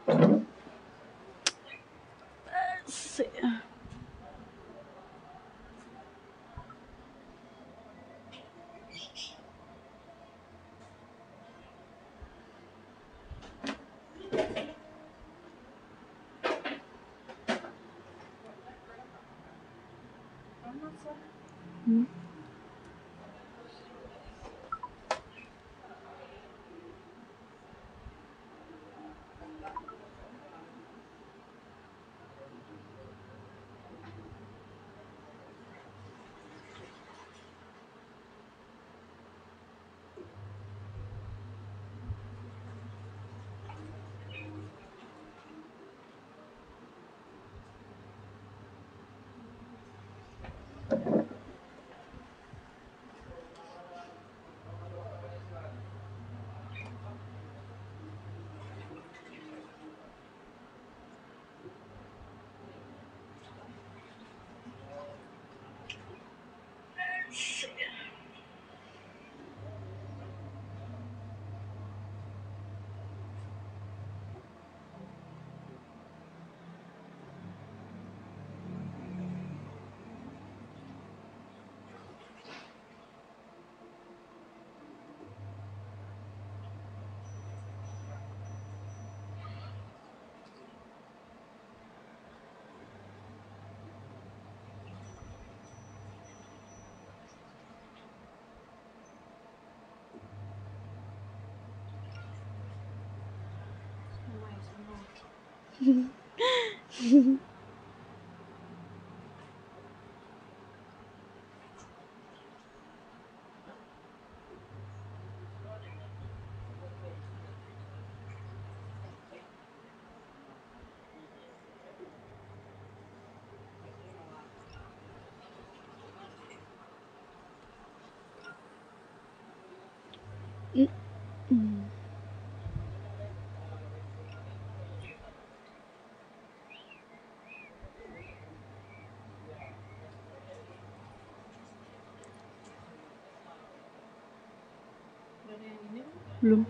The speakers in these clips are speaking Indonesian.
Belum.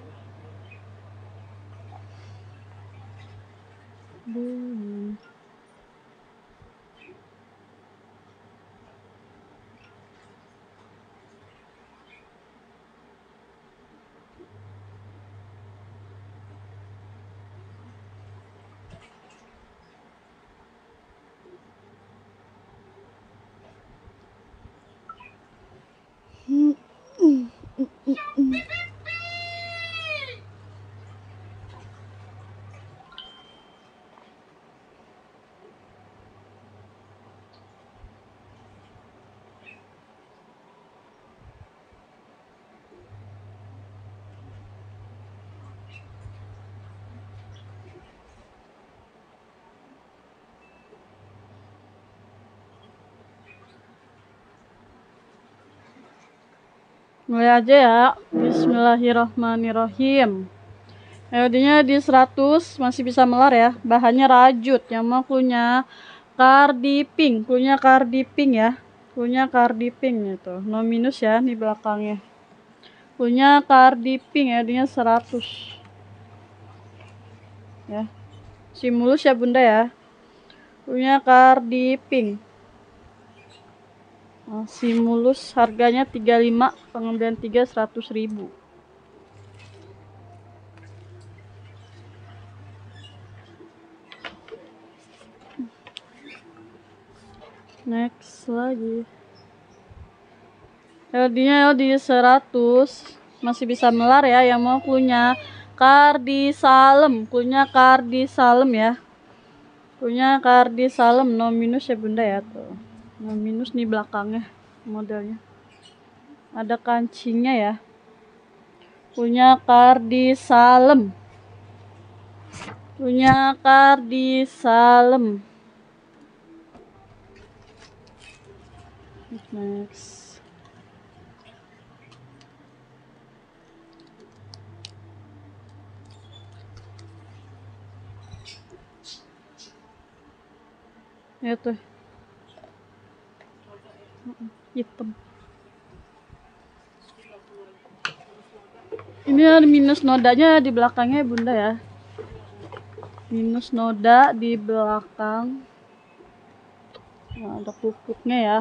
Mulai aja ya. Bismillahirrahmanirrahim. EOD-nya di 100, masih bisa melar ya. Bahannya rajut, yang mau cluenya cardiping, cluenya cardiping ya. Cluenya cardiping itu. No minus ya di belakangnya. Cluenya cardiping, EOD-nya 100. Ya. Simulus ya Bunda ya. Cluenya cardiping. Simulus harganya 35, pengambilan 3 100.000. Next lagi. LD-nya LD 100, masih bisa melar ya, yang mau cluenya Cardisalem, cluenya Cardisalem ya. Cluenya Cardisalem, no minus ya Bunda ya tuh. No minus nih belakangnya modelnya. Ada kancingnya ya. Punya Cardisalem. Punya Cardisalem. Next. Ya tuh. Hitam. Ini ada minus nodanya di belakangnya Bunda ya. minus noda di belakang. Nah, ada pupuknya ya.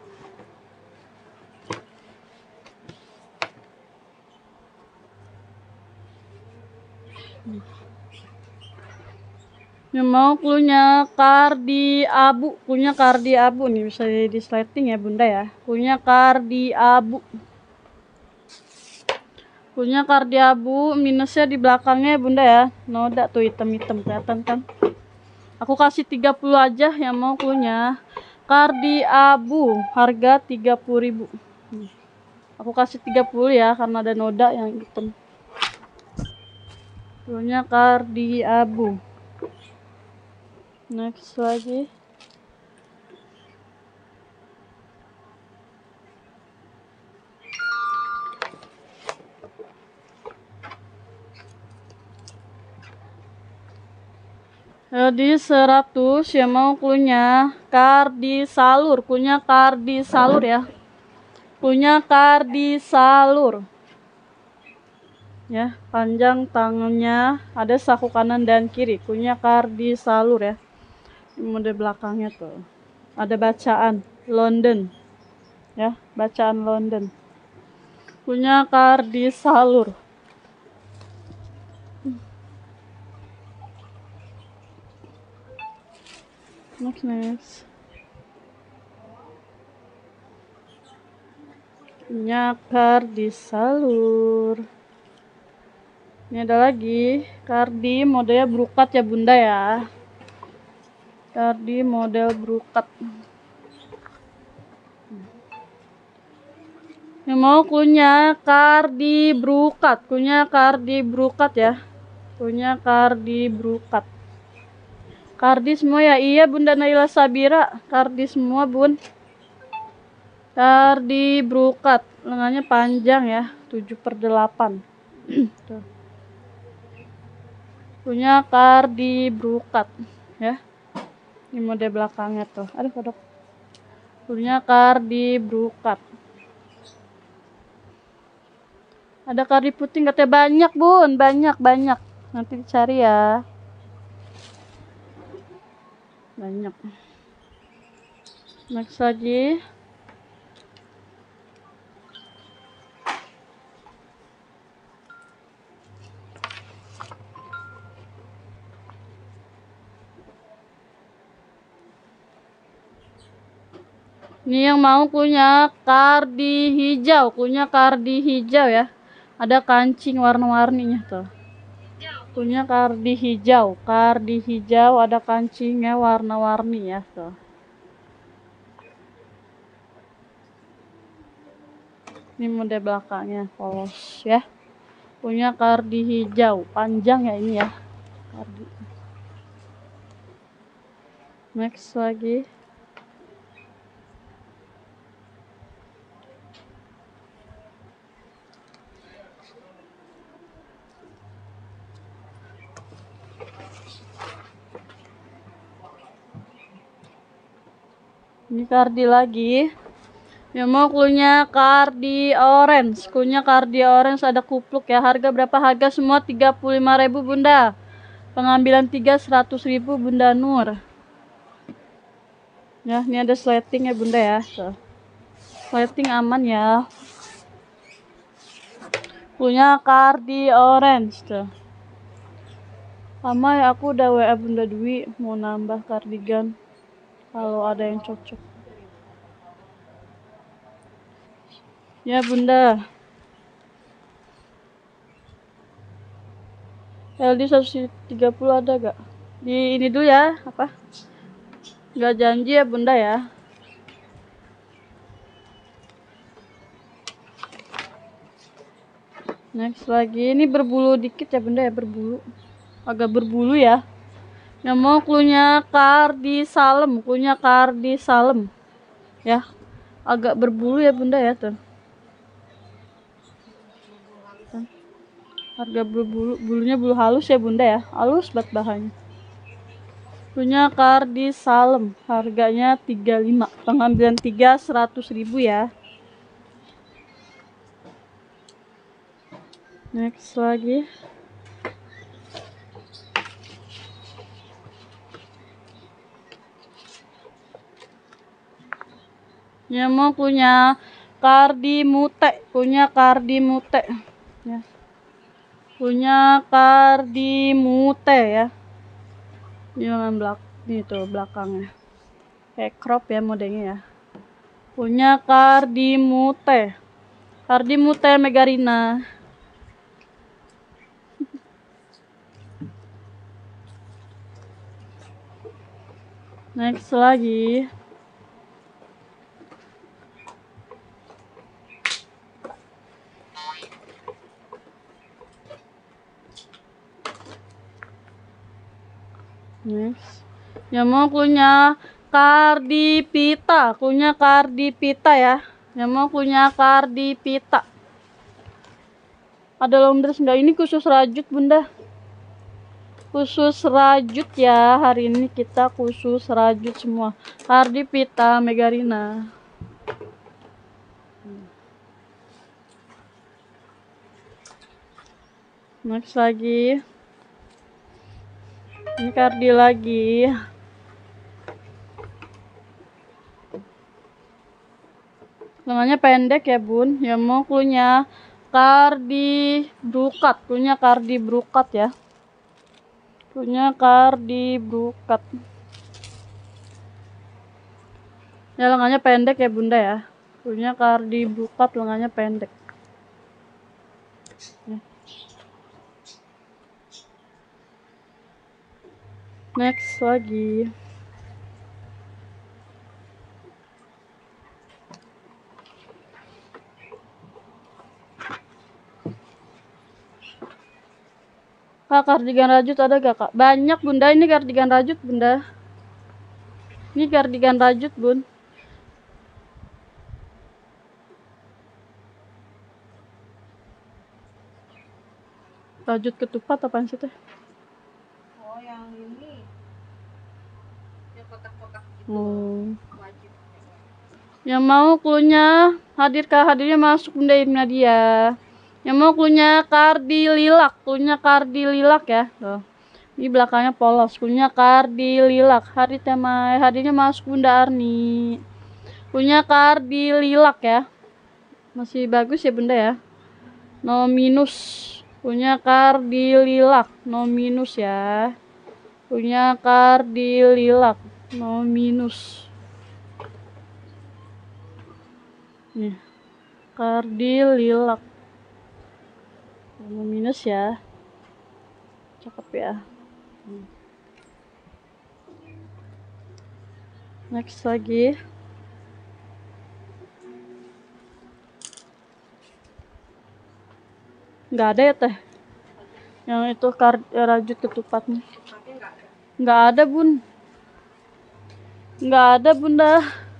Yang mau punya kardi abu, punya kardi abu nih, bisa di sleting ya bunda ya. Punya kardi abu. Punya kardi abu, minusnya di belakangnya ya bunda ya. Noda tuh hitam-hitam kelihatan kan. Aku kasih 30 aja yang mau punya kardi abu, harga 30.000. Aku kasih 30 ya karena ada noda yang hitam. Punya kardi abu. Next lagi. Jadi 100 yang mau punya kardi salur, punya kardi salur ya. Punya kardi salur. Ya, panjang tangannya, ada saku kanan dan kiri. Punya kardi salur ya. Mode belakangnya tuh. Ada bacaan London. Ya, bacaan London. Punya kardi salur. Next. Punya kardi salur. Ini ada lagi kardi modelnya brokat ya bunda ya. Kardi model brokat. Yang mau punya kardi brokat, punya kardi brokat ya. Punya kardi brokat. Kardi semua ya, iya bunda Naila Sabira, kardi semua bun. Kardi brokat, lengannya panjang ya, 7/8. Tuh. Punya kardi brokat ya. Ini mode belakangnya tuh. Aduh kodok. Punya kardi brokat. Ada kardi puting katanya banyak bun, banyak. Nanti dicari ya. Banyak. Next lagi. Ini yang mau punya kardi hijau, punya kardi hijau ya. Ada kancing warna-warninya tuh. Punya kardi hijau, ada kancingnya warna-warni ya tuh. Ini mode belakangnya polos ya. Punya kardi hijau, panjang ya ini ya. Kardi. Next lagi. Ini kardi lagi. Yang mau punya kardi orange, punya kardi orange ada kupluk ya. Harga berapa? Harga semua 35.000 bunda. Pengambilan 3 100.000 bunda Nur. Ya, ini ada sleting ya bunda ya. Tuh. Sleting aman ya. Punya kardi orange tuh. Sama ya, aku udah WA bunda Dwi mau nambah kardigan. Kalau ada yang cocok. Ya bunda. LD 130 ada gak? Di ini dulu ya, apa? Gak janji ya bunda ya. Next lagi, ini berbulu dikit ya bunda ya, berbulu. Agak berbulu ya. Yang mau punya kardi salem, punya kardi salem. Ya. Agak berbulu ya bunda ya tuh. Harga berbulu, bulunya bulu halus ya bunda ya. Halus banget bahannya. Punya kardi salem, harganya 35. Pengambilan 3 100.000 ya. Next lagi. Yang mau punya Cardimute, punya Cardimute ya. Punya Cardimute ya. Jangan ini tuh belakangnya. Kayak crop ya modelnya ya. Punya Cardimute. Cardimute megarina. Next lagi. Next. Yang mau punya Cardipita, punya Cardipita ya. Yang mau punya Cardipita. Ada long dress enggak? Ini khusus rajut, Bunda. Khusus rajut ya. Hari ini kita khusus rajut semua. Cardipita megarina. Next lagi. Ini Cardi lagi. Lengannya pendek ya, Bun. Yang mau punya Cardi Brukat, punya Cardi Brukat ya. Punya Cardi Brukat. Ya lengannya pendek ya, Bunda ya. Punya Cardi Brukat, lengannya pendek. Ya. Next lagi. Kak, kardigan rajut ada gak, Kak? Banyak, Bunda. Ini kardigan rajut, Bunda. Ini kardigan rajut, Bun. Rajut ketupat apaan sih teh? Oh, yang ini. Yang kotak-kotak gitu. Wajib. Yang mau punya hadirnya masuk, Bunda Nadia. Yang mau punya Cardi lilak, punya Cardi lilak ya. Tuh. Ini belakangnya polos, punya Cardi lilak. Hadirnya masuk, Bunda Arni. Punya Cardi lilak ya. Masih bagus ya, Bunda ya. No minus. Punya Cardi lilak, no minus ya. Punya Cardi lilak, no minus. Nih, Cardi lilak, no minus ya. Cakep ya. Next lagi. Nggak ada ya teh? Yang itu rajut ketupatnya. Nggak ada, Bun. Nggak ada, Bunda.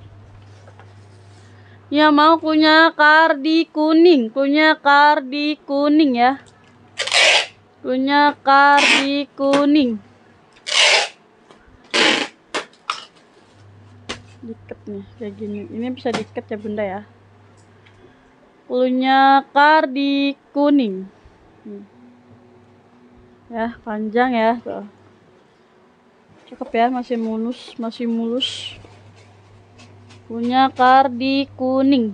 Yang mau punya Cardi kuning, punya Cardi kuning ya. Punya Cardi kuning. Diket nih kayak gini. Ini bisa diket ya, Bunda ya. Punya Cardi kuning. Ya, panjang ya, tuh. Cakep ya, masih mulus. Punya Cardi kuning.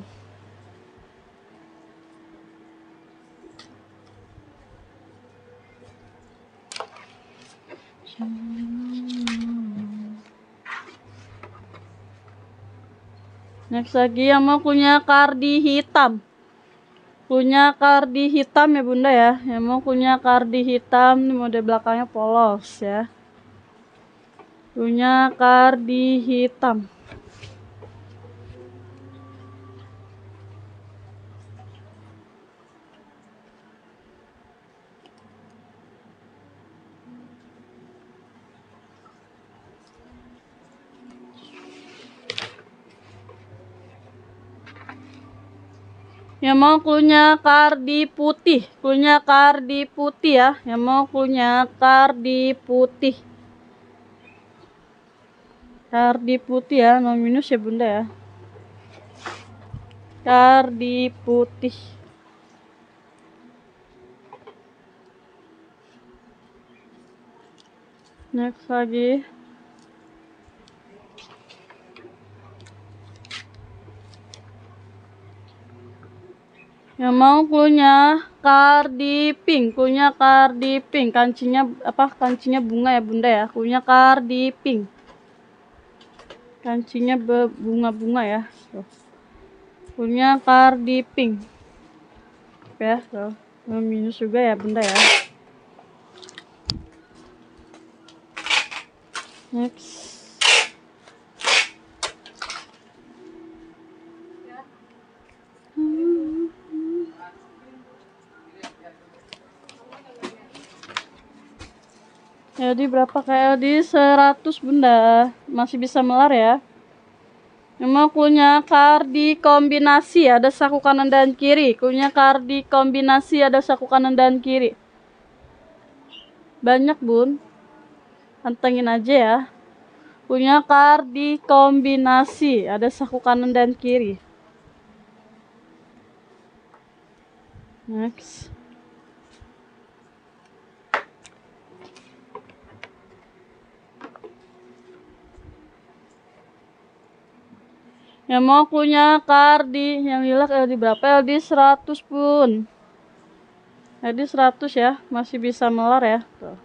Next lagi yang mau punya Cardi hitam. Punya Cardi hitam ya, Bunda ya. Yang mau punya Cardi hitam, ini mode belakangnya polos ya. Punya Cardi hitam. Yang mau punya Cardi putih, punya Cardi putih ya. Yang mau punya Cardi putih. Cardi putih ya, no minus ya, Bunda ya. Cardi putih. Next lagi. Yang mau cluenya kardi pink, cluenya kardi pink, kancinya apa? Kancinya bunga ya bunda ya, cluenya kardi pink, kancinya bunga-bunga ya. Cluenya kardi pink, ya. Minus juga ya bunda ya. Next. LD berapa kak? LD 100 bunda, masih bisa melar ya. Yang mau cluenya kardi kombinasi, ada saku kanan dan kiri. Cluenya kardi kombinasi, ada saku kanan dan kiri. Banyak bun, pantengin aja ya. Punya kardi kombinasi, ada saku kanan dan kiri. Next. Yang mau punya kardi yang lilak LD berapa? LD 100 pun. LD 100 ya, masih bisa melar ya. Tuh.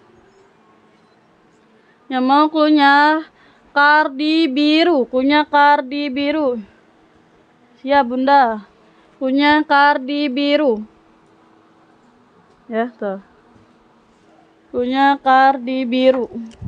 Yang mau punya kardi biru, punya kardi biru. Ya bunda, punya kardi biru. Ya tuh. Punya kardi biru.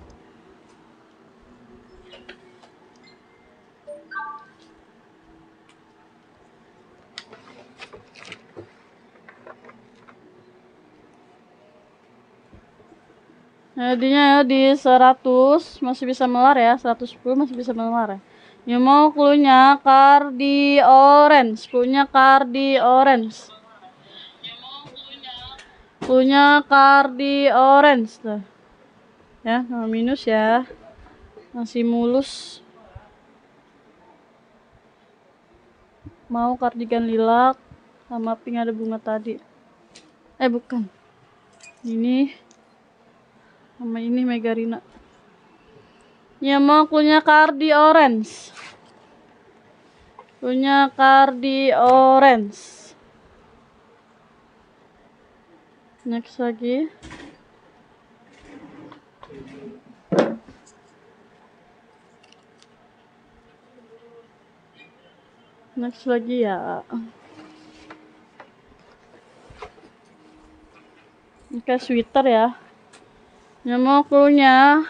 Jadinya ya di 100 masih bisa melar ya, 110 masih bisa melar ya. Yang mau cluenya kardi orange, punya kardi orange. Punya kardi orange tuh. Ya, minus ya. Masih mulus. Mau kardigan lilac sama pink ada bunga tadi. Bukan. Ini sama ini Megarina. Ya mau punya kardi orange. Punya kardi orange. Next lagi. Next lagi ya. Ini sweater ya. Yang mau cluenya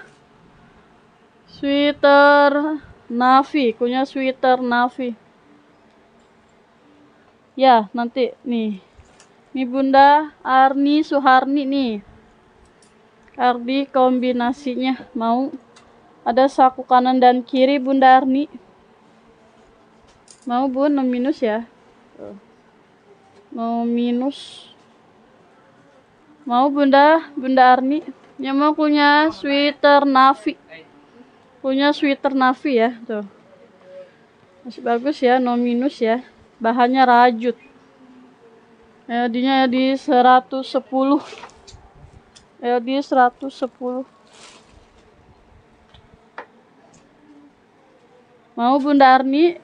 sweater navy, punya sweater navy. Ya, nanti nih. Ini Bunda Arni Suharni nih. Kardi kombinasinya mau ada saku kanan dan kiri Bunda Arni. Mau bun, minus ya. Mau minus. Mau Bunda Arni. Yang mau punya sweater navy. Punya sweater navy ya, tuh. Masih bagus ya, no minus ya. Bahannya rajut. LD-nya di 110. LD 110. Mau Bunda Arni?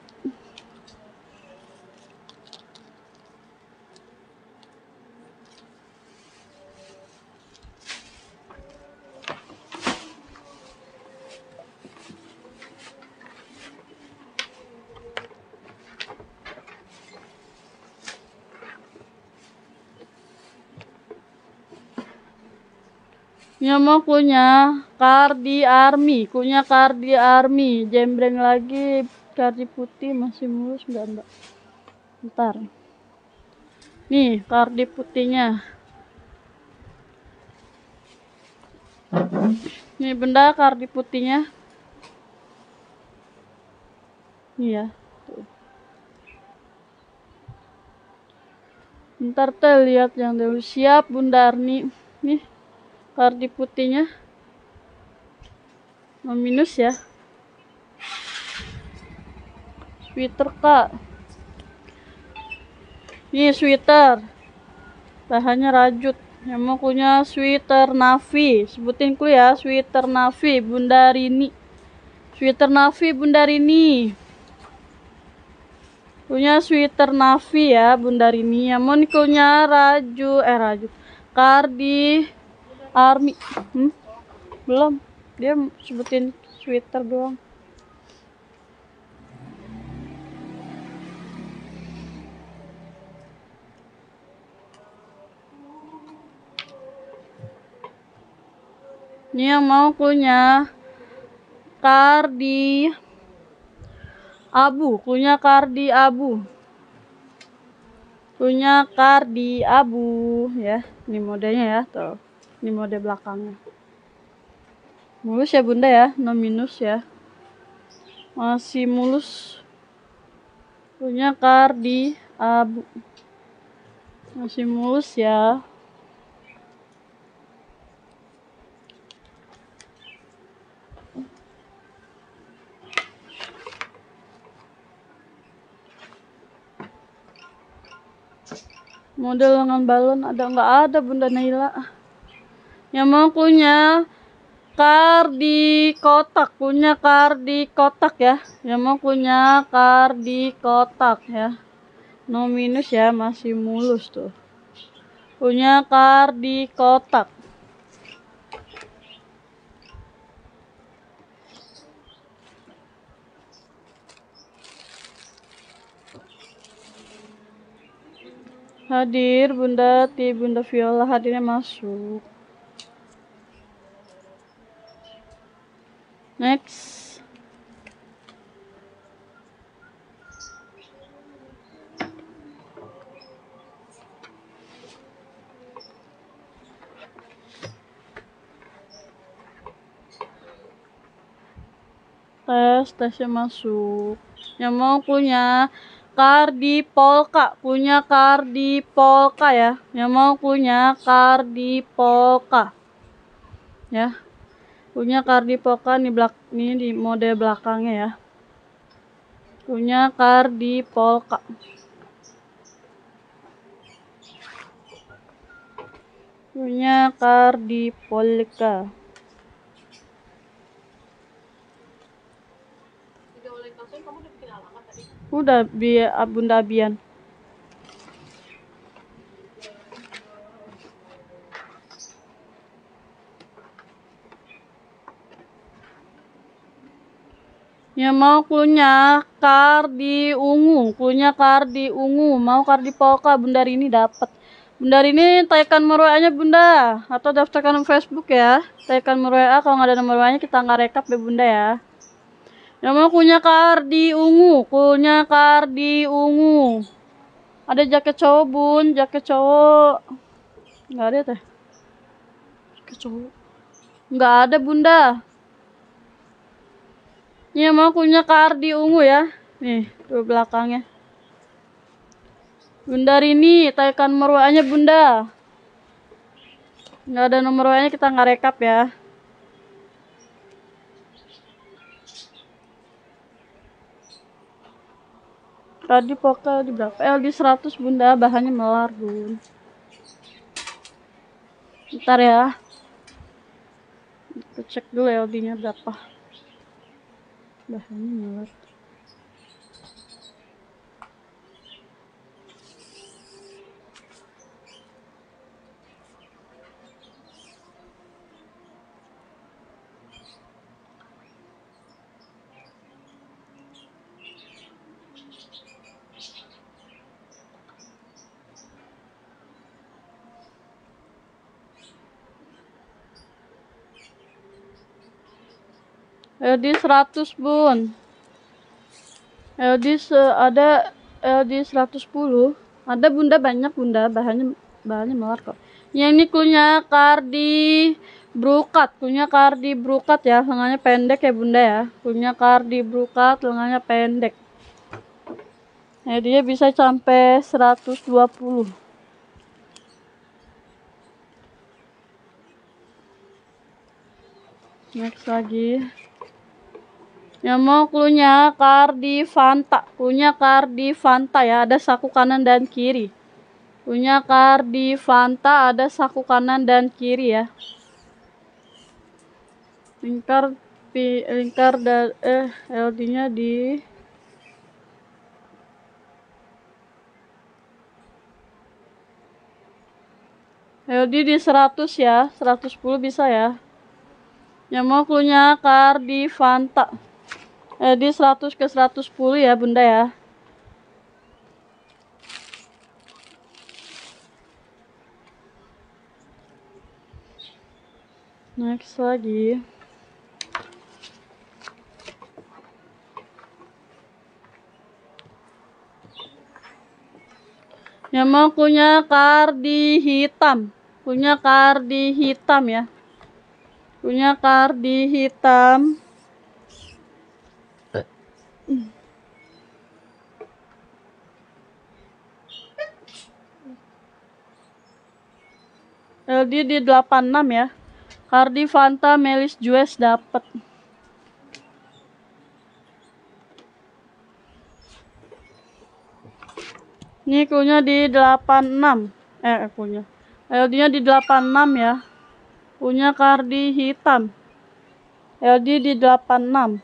Yang mau punya kardi army, punya kardi army, jembreng lagi, kardi putih masih mulus enggak? Bentar. Nih, kardi putihnya. Nih Bunda kardi putihnya. Nih ya. Tuh. Bentar teh lihat yang dulu. Siap Bunda Arni. Nih. Kardi putihnya minus ya. Sweater kak. Ini sweater. Bahannya rajut. Yang mau punya sweater navy. Sebutin ku ya. Sweater navy Bunda Rini. Sweater navy Bunda Rini. Punya sweater navy ya Bunda Rini. Yang mau punya Raju Cardi Army. Belum, dia sebutin sweater doang. Ini yang mau punya Cardi abu, punya Cardi abu. Punya Cardi abu ya. Ini modenya ya, tuh. Ini mode belakangnya. Mulus ya Bunda ya, no minus ya. Masih mulus. Punya Cardi abu. Masih mulus ya. Model lengan balon ada nggak ada Bunda Naila. Yang mau punya Cardi kotak, punya Cardi kotak ya. Yang mau punya Cardi kotak ya. No minus ya, masih mulus tuh. Punya Cardi kotak. Hadir Bunda Bunda Viola hadirnya masuk. Next. Tesnya masuk. Yang mau punya Cardi polka, punya Cardi polka ya. Yang mau punya Cardi polka. Ya. Punya Cardi polka ini di mode belakangnya ya. Punya Cardi polka. Punya Cardi polka. Udah Bunda Abian. Yang mau punya Cardi ungu, punya Cardi ungu, mau Cardi polka Bunda Rini dapat. Bunda Rini tagkan nomor WA-nya Bunda, atau daftarkan Facebook ya. Tagkan nomor WA, kalau nggak ada nomor WA-nya kita nggak rekap ya Bunda ya. Yang mau punya Cardi ungu, punya Cardi ungu. Ada jaket cowok Bun, jaket cowok. Nggak ada teh. Jaket cowok. Nggak ada Bunda. Ini yang mau punya Cardi ungu ya. Nih, tuh belakangnya. Bunda Rini, tagkan nomor WA-nya Bunda. Nggak ada nomor WA-nya kita nggak rekap ya. Tadi pokoknya di berapa? LD 100 Bunda, bahannya melar Bun. Bentar ya. Kita cek dulu LD-nya berapa. Bahannya melar. LD 100 Bun. Ada LD 110. Ada Bunda, banyak Bunda, bahannya melar kok. Yang ini punya Cardi brokat, punya Cardi brokat ya, lengannya pendek ya Bunda ya. Punya Cardi brokat, lengannya pendek. Nah, dia bisa sampai 120. Next lagi. Yang mau punya Cardi Fanta, punya Cardi Fanta ya, ada saku kanan dan kiri. Punya Cardi Fanta, ada saku kanan dan kiri ya. Lingkar dan LD-nya di LD di 100 ya, 110 bisa ya. Yang mau cluenya Cardi Fanta. LD 100 ke 110 ya bunda ya. Next lagi. Yang mau punya Cardi hitam. Punya Cardi hitam ya. Punya Cardi hitam. LD di 86 ya. Cardi Fanta Melis Juice dapat. Ini punya di 86. Punya. LD-nya di 86 ya. Punya Cardi hitam. LD di 86.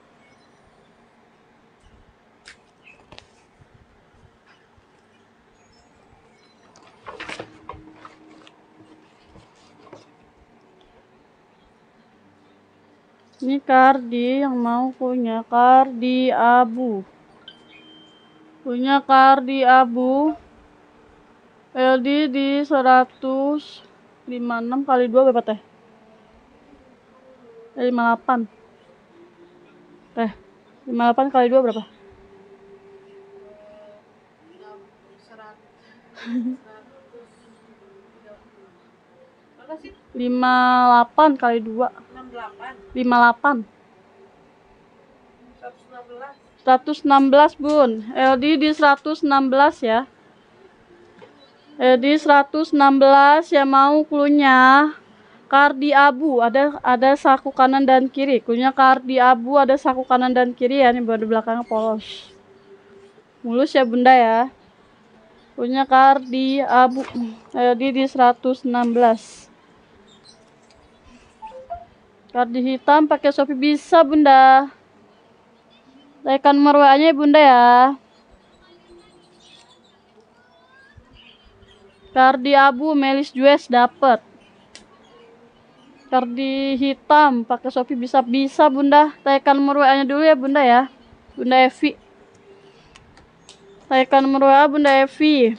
Ini Cardi yang mau punya Cardi abu. Punya Cardi abu. LD di 156 kali 2 berapa teh? 58. Teh, 58 kali 2 berapa? 58 kali 2. 58. 116 bun. LD di 116 ya. LD 116 yang mau cluenya Cardi abu, ada saku kanan dan kiri. Cluenya Cardi abu, ada saku kanan dan kiri ya. Ini baru belakangnya polos. Mulus ya bunda ya. Punya Cardi abu. LD di 116. Cardi hitam pakai Shopee bisa bunda. Tekan nomor WA-nya ya bunda ya. Cardi abu Melis Juice dapat. Cardi hitam pakai Shopee bisa bunda. Tekan nomor WA-nya dulu ya bunda ya. Bunda Evi. Tekan nomor WA bunda Evi.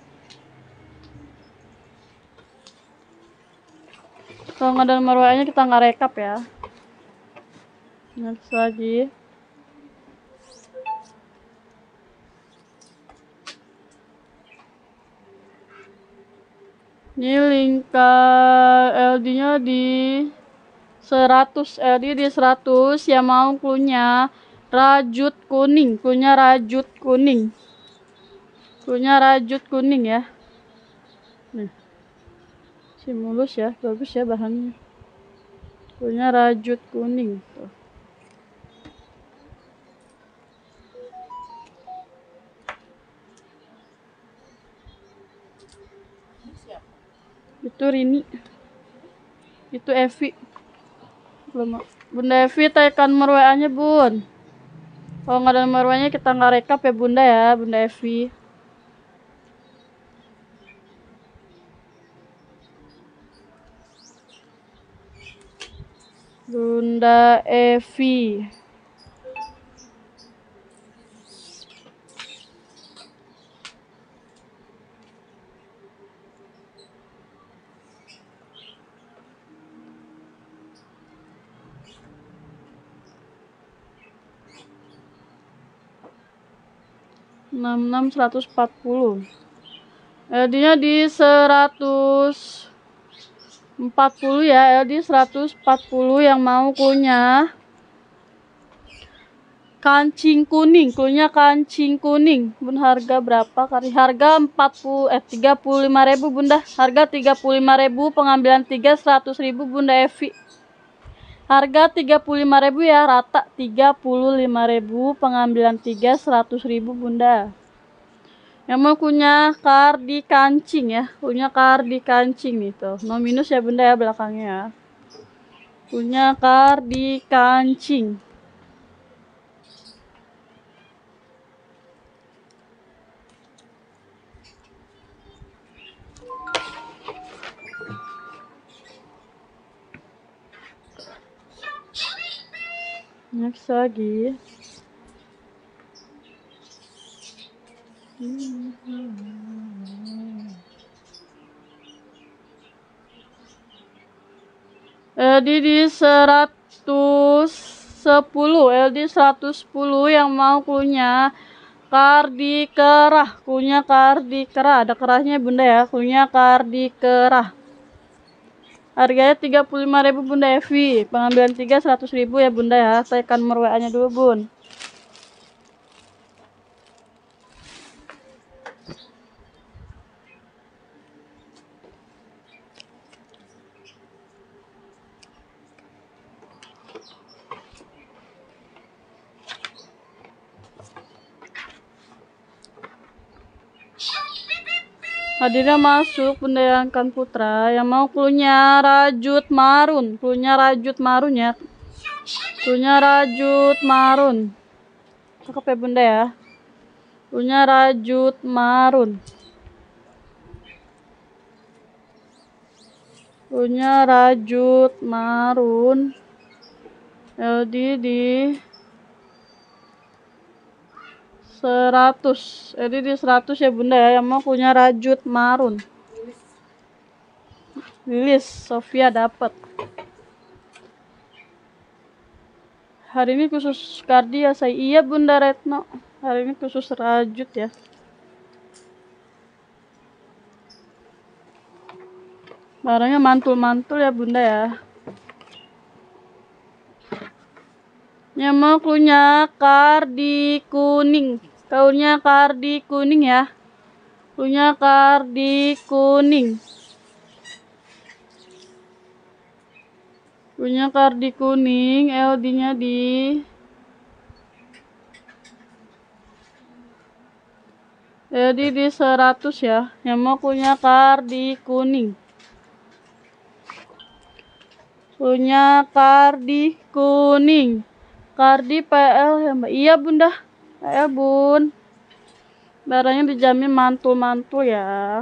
Kalau nggak ada nomor WA-nya kita nggak rekap ya. Next lagi. Ini lingkar LD-nya di 100. LD di 100 yang mau cluenya rajut kuning. Cluenya rajut kuning. Cluenya rajut kuning ya. Nih. Simulus ya, bagus ya bahannya. Cluenya rajut kuning. Tuh. Itu Rini. Itu Evi. Belum. Bunda Evi tekan nomor WA-nya bun. Kalau nggak ada nomor WA-nya kita nggak rekap ya bunda ya, bunda Evi. Bunda Evi. Enam 140. LD-nya di 140 ya. LD 140 yang mau punya kancing kuning. Punya kancing kuning. Bun harga berapa kali? Harga 35.000 bunda. Harga 35.000, pengambilan 3 100.000 bunda Evi. Harga 35.000 ya, rata 35.000, pengambilan 3 100.000 bunda. Yang mau punya Cardi kancing ya, punya Cardi kancing nih tuh. No minus ya bunda ya belakangnya ya. Punya Cardi kancing. Next lagi. LD di 110, LD 110 yang mau cluenya kardi kerah, cluenya kardi kerah, ada kerahnya bunda ya, cluenya kardi kerah. Harganya 35.000 bunda Evi, pengambilan 3 100.000 ya bunda ya, tekan nomor WA nya dulu bun. Hadirnya masuk bunda yang kan putra yang mau cluenya rajut marun, cluenya rajut marun ya, cluenya rajut marun, cakep ya bunda ya, cluenya rajut marun, cluenya rajut marun, LD di 100, LD di 100 ya bunda ya, yang mau punya rajut marun. Lilis Sofia dapat. Hari ini khusus kardi ya saya. Iya bunda Retno, hari ini khusus rajut ya. Barangnya mantul-mantul ya bunda ya. Yang mau punya kardi kuning, kaurnya kardi kuning ya, punya kardi kuning, punya kardi kuning, LD nya di 100 ya, yang mau punya kardi kuning, punya kardi kuning, kardi PL ya mbak. Iya bunda, PL bun, barangnya dijamin mantul-mantul ya.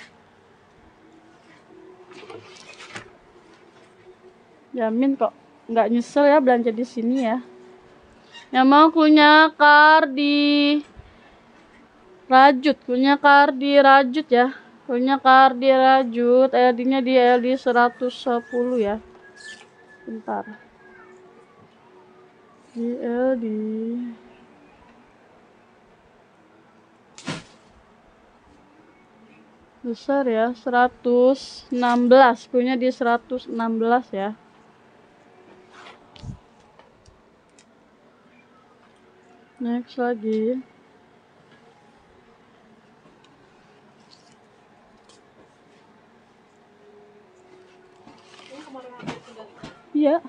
Jamin kok, nggak nyesel ya belanja di sini ya. Yang mau punya kardi rajut, punya kardi rajut ya, punya kardi rajut, LD-nya di LD 110 ya. Bentar. Di LD besar ya, 116, punya di 116 ya. Next lagi. Iya.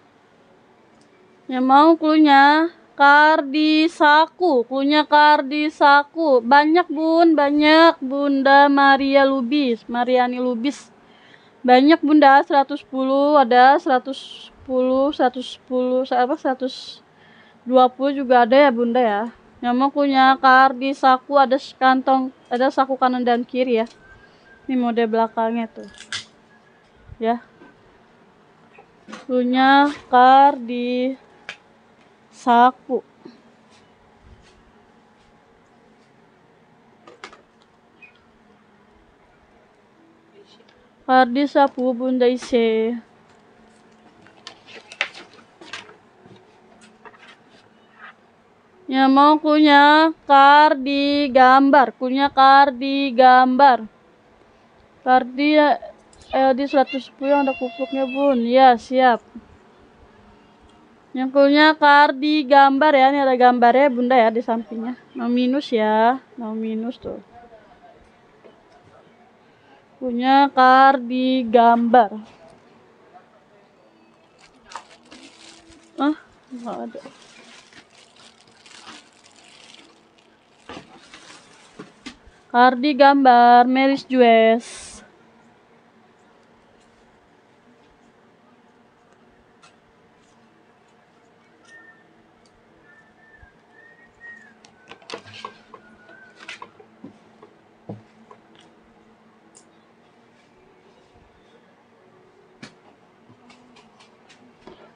Yang mau cluenya kardi saku, cluenya kardi saku. Banyak bun, banyak bunda Maria Lubis, Mariani Lubis. Banyak bunda, 110 ada, 110, 110, apa 120 juga ada ya bunda ya. Yang mau punya kardi saku ada kantong, ada saku kanan dan kiri ya. Ini mode belakangnya tuh. Ya. Punya kardi saku. Kardi saku bunda ise. Yang mau punya kardi gambar, punya kardi gambar. Kardi LD 110 yang ada kupuknya bun. Ya siap. Yang punya kardi gambar ya, ini ada gambarnya bunda ya di sampingnya. No minus ya, no minus tuh. Punya kardi gambar. Ah, nggak ada. Kardi gambar Meris Jues.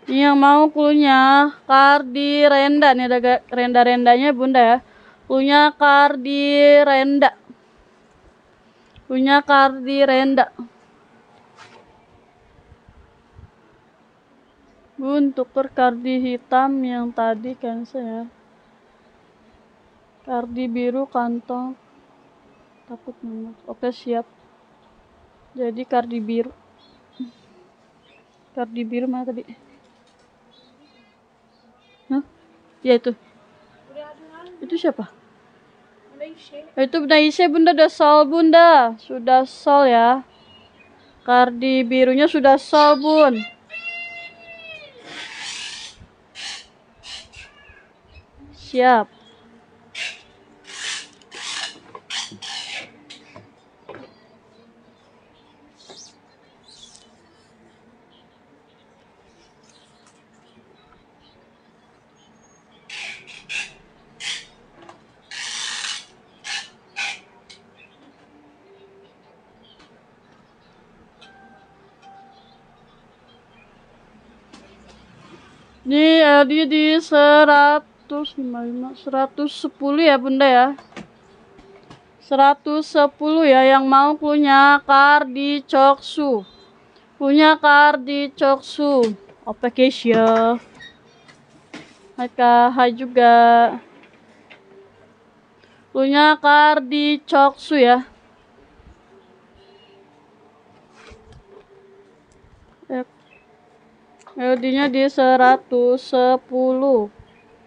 Ini yang mau cluenya Cardi Renda nih, ada renda-rendanya bunda ya. Cluenya Cardi Renda. Cluenya Cardi Renda. Bun, tuker kardi hitam yang tadi cancel ya. Kardi biru kantong takut nomor. Oke siap. Jadi kardi biru. Kardi biru mana tadi? Hah? Ya itu. Itu siapa? Itu Bunda Isya bunda, udah sol bunda. Sudah sol ya. Kardi birunya sudah sol bun. Siap. Ini di 155, 110 ya bunda ya. 110 ya, yang mau punya Cardi Choksu. Punya Cardi Choksu. Oke Keisha. Hai Kak, hai juga. Punya Cardi Choksu ya. LD-nya di 110.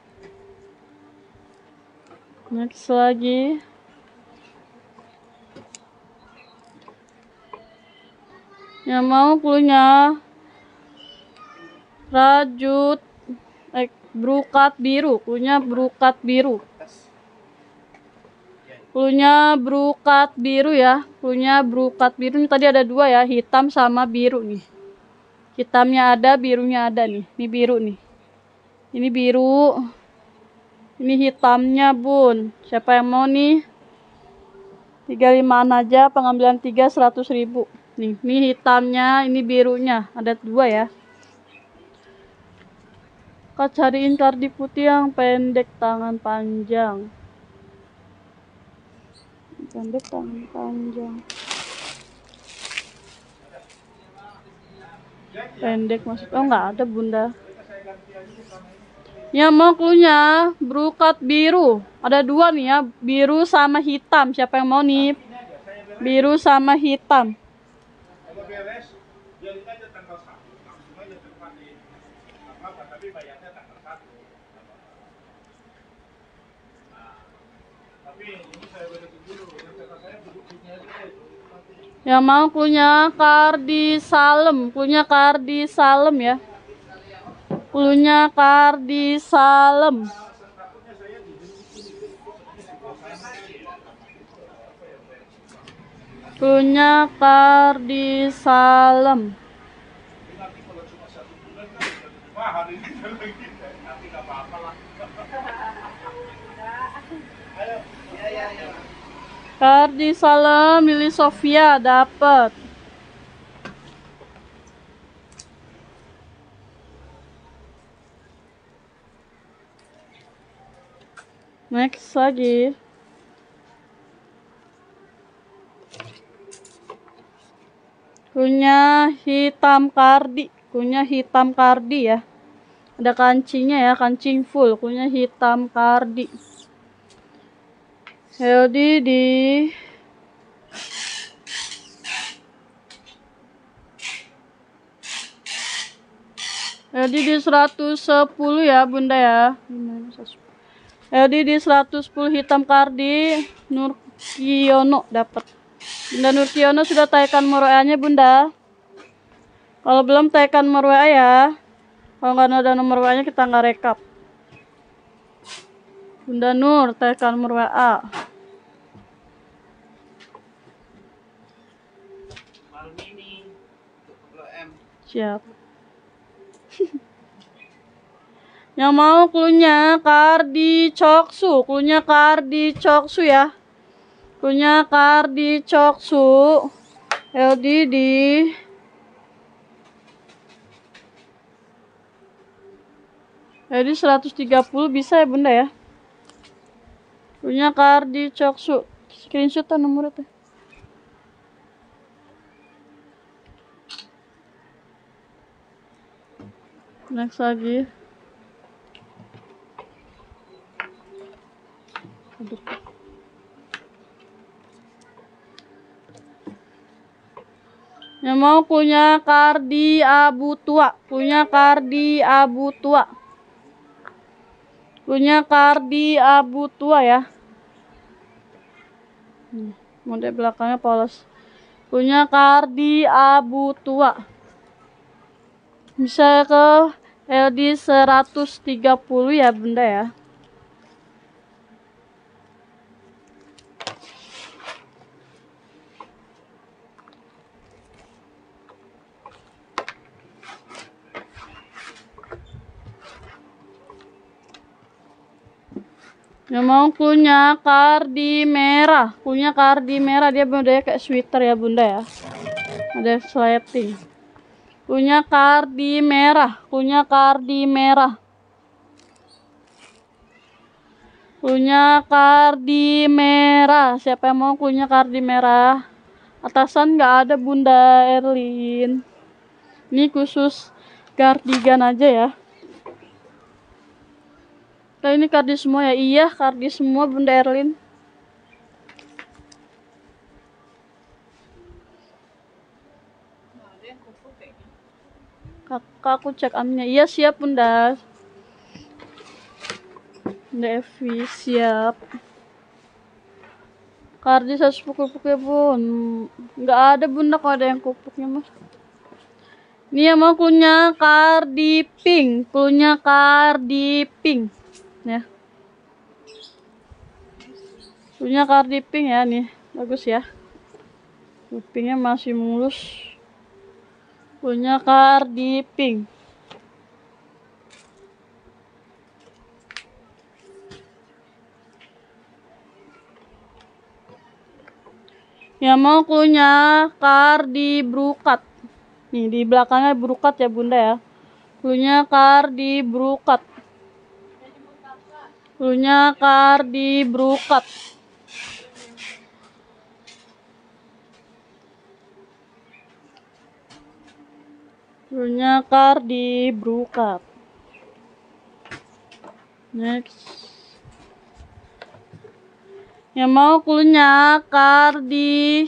Next lagi. Yang mau punya rajut brokat biru, punya brokat biru. Punya brokat biru ya, punya brokat biru. Ini tadi ada dua ya, hitam sama biru nih. Hitamnya ada, birunya ada nih. Ini biru nih. Ini biru. Ini hitamnya bun. Siapa yang mau nih? 35an aja, pengambilan 3 100.000. Nih, ini hitamnya, ini birunya. Ada dua ya. Kak cariin kardi putih yang pendek tangan panjang. Pendek tangan panjang. Pendek maksud, oh nggak ada bunda. Yang mau cluenya brokat biru, ada dua nih ya, biru sama hitam. Siapa yang mau nih? Biru sama hitam. Yang mau cluenya Cardi Salem, cluenya Cardi Salem ya. Cluenya Cardi Salem. Cluenya Cardi Salem. Cardi Salem milih Sofia dapat. Next lagi. Punya hitam Cardi, punya hitam Cardi ya. Ada kancingnya ya, kancing full, punya hitam Cardi. Healthy di Healthy di 110 ya bunda ya. Healthy di 110 hitam Cardi. Nurkiono dapat. Bunda Nurkiono sudah tagkan nomor WA-nya bunda. Kalau belum tagkan nomor WA ya. Kalau nggak ada nomor WA-nya kita nggak rekap. Bunda Nur tagkan nomor WA. Siap. Yang mau cluenya Cardi Choksu, cluenya Cardi Choksu ya. Cluenya Cardi Choksu. LD di Jadi 130 bisa ya bunda ya. Punya Kardi Coksu. Screenshotan nomornya teh. Next lagi. Aduh. Yang mau punya Kardi Abu Tua. Punya Kardi Abu Tua. Punya Kardi Abu Tua ya. Model belakangnya polos. Punya Kardi Abu Tua. Bisa ke LD 130 ya bunda ya. Yang mau punya Kardi merah. Punya Kardi merah, dia modelnya kayak sweater ya bunda ya. Ada slating. Punya Kardi merah. Punya Kardi merah. Punya Kardi merah. Siapa yang mau punya Kardi merah? Atasan nggak ada bunda Erlin. Ini khusus cardigan aja ya. Nah, ini kardi semua ya? Iya, kardi semua bunda Erlin. Kakak aku cek aminnya. Iya siap bunda. Bunda Evi siap. Kardi 100 pukul-pukul ya bun. Nggak ada bunda kalau ada yang kupuknya mah. Ini yang mau punya Kardi pink. Punya Kardi pink. Ya. Punya Kardi pink ya nih. Bagus ya. Pinknya masih mulus. Punya Kardi pink. Yang mau punya Kardi brokat. Nih di belakangnya brokat ya bunda ya. Punya Kardi brokat. Punya Kardi brokat. Punya Kardi brokat. Next. Yang mau punya Kardi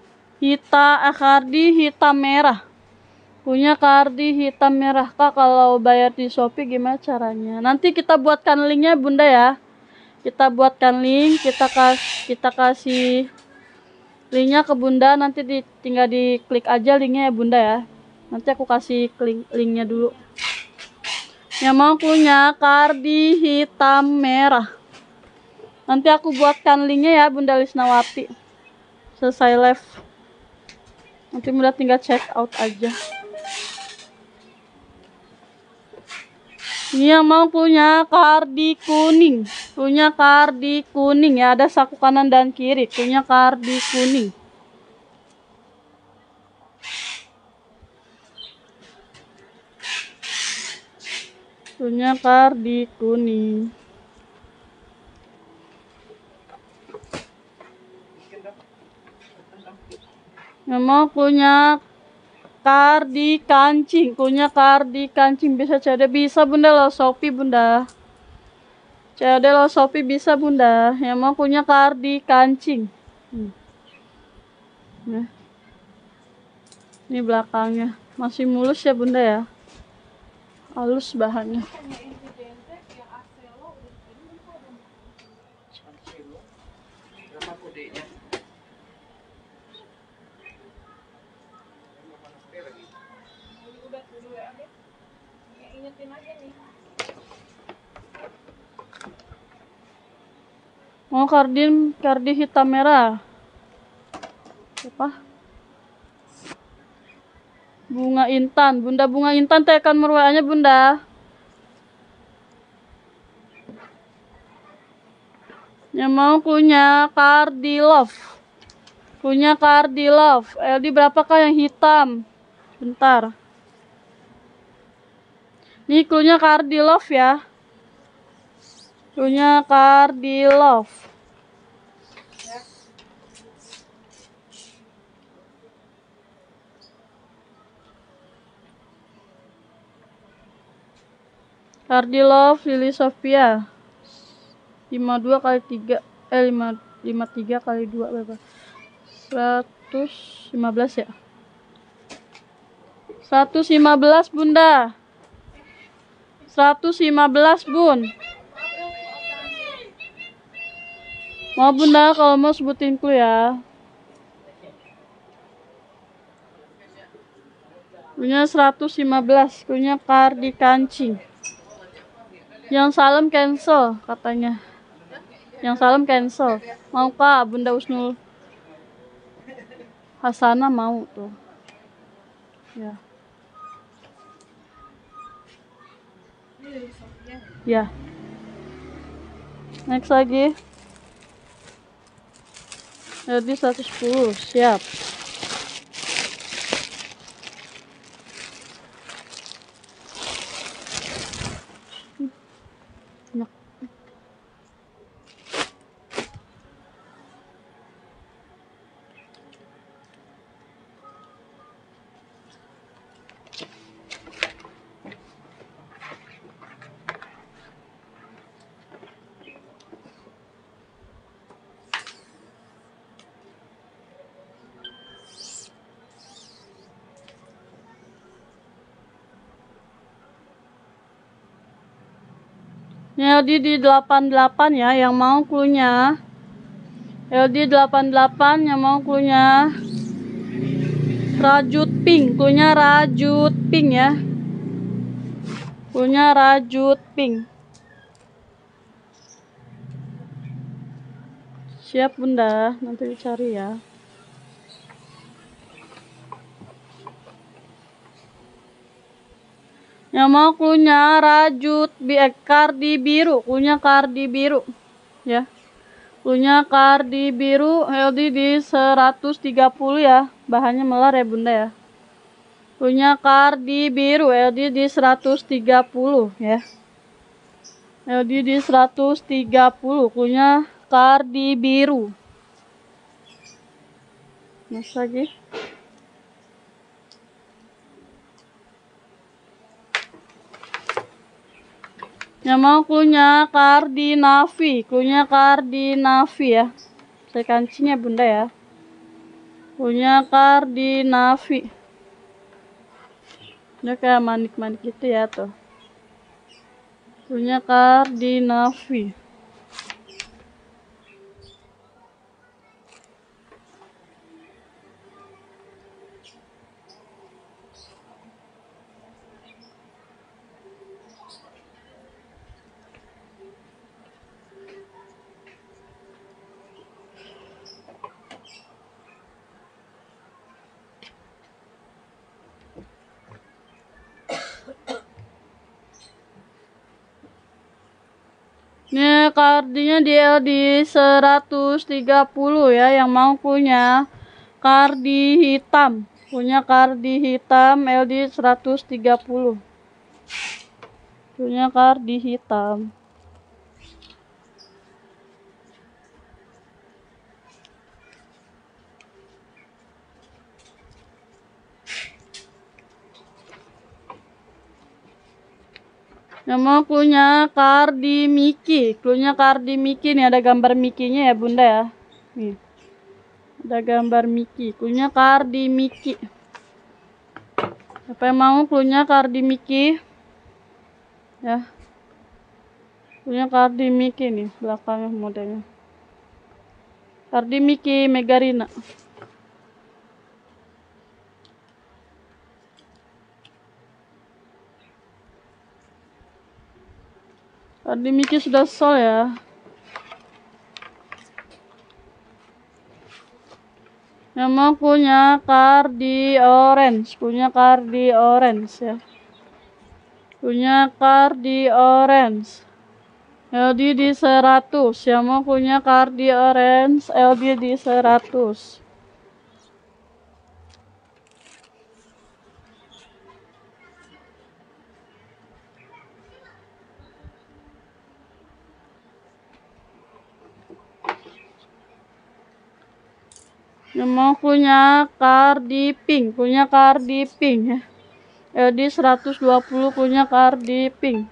hitam merah. Punya Kardi hitam merah. Kak, kalau bayar di Shopee gimana caranya? Nanti kita buatkan linknya bunda ya. Kita buatkan link, kita kasih linknya ke bunda. Nanti tinggal diklik aja linknya ya bunda ya. Nanti aku kasih linknya dulu. Yang mau punya Kardi hitam merah. Nanti aku buatkan linknya ya bunda Lisnawati. Selesai live. Nanti bunda tinggal check out aja. Ini yang mau punya Kardi kuning. Punya Kardi kuning ya. Ada saku kanan dan kiri. Punya Kardi kuning. Punya Kardi kuning. Yang mau punya Kardi kancing. Punya Kardi kancing. Bisa COD. Bisa bunda lo Shopee bunda. COD lo Shopee bisa bunda. Yang mau punya Kardi kancing. Nah. Ini belakangnya. Masih mulus ya bunda ya. Halus bahannya. Mau kardi hitam merah. Apa? Bunga intan. Bunda bunga intan tekan meruahnya bunda. Yang mau punya Kardi love. Punya Kardi love. LD berapakah yang hitam? Bentar. Ini cluenya Cardilove ya. Cluenya Cardilove. Cardilove Lily Sophia 52 kali 3 53 kali 2 berapa? 115 ya. 115 Bunda. 115 Bun. Mau Bunda kalau mau sebutin clue ya. Punya 115, punya Cardi kancing. Yang salem cancel katanya. Yang salem cancel. Mau Kak Bunda Usnul Hasana mau tuh. Ya. Ya. Next lagi. Jadi 110, siap. Ini LD di 88 ya, yang mau cluenya. LD 88 yang mau cluenya. Rajut pink, cluenya rajut pink ya. Cluenya rajut pink. Siap Bunda, nanti dicari ya. Yang mau cluenya rajut Cardi biru, cluenya Cardi biru ya. Cluenya Cardi biru LD di 130 ya. Bahannya melar ya Bunda ya. Cluenya Cardi biru LD di 130 ya. LD di 130 cluenya Cardi biru. Mas lagi. Yang mau cluenya Cardi Navi, cluenya Cardi Navi ya. Saya kancingnya Bunda ya. Cluenya Cardi Navi. Dia kayak manik-manik gitu ya tuh. Cluenya Cardi Navi. Ini kardinya di 130 ya, yang mau punya kardi hitam. Punya kardi hitam LD 130. Punya kardi hitam. Yang mau punya Cardi Mickey, cluenya Cardi Mickey nih, ada gambar Mickey-nya ya Bunda ya. Nih. Ada gambar Mickey, cluenya Cardi Mickey. Siapa yang mau cluenya Cardi Mickey? Ya. Cluenya Cardi Mickey nih, belakangnya modelnya. Cardi Mickey Megarina. Cardi Mickey sudah sold ya. Yang mau punya Cardi Orange, punya Cardi Orange ya. Punya Cardi Orange. LD di 100. Yang mau punya Cardi Orange, LD di 100. Yang mau punya Cardi Pink, punya Cardi Pink ya. LD 120 punya Cardi Pink.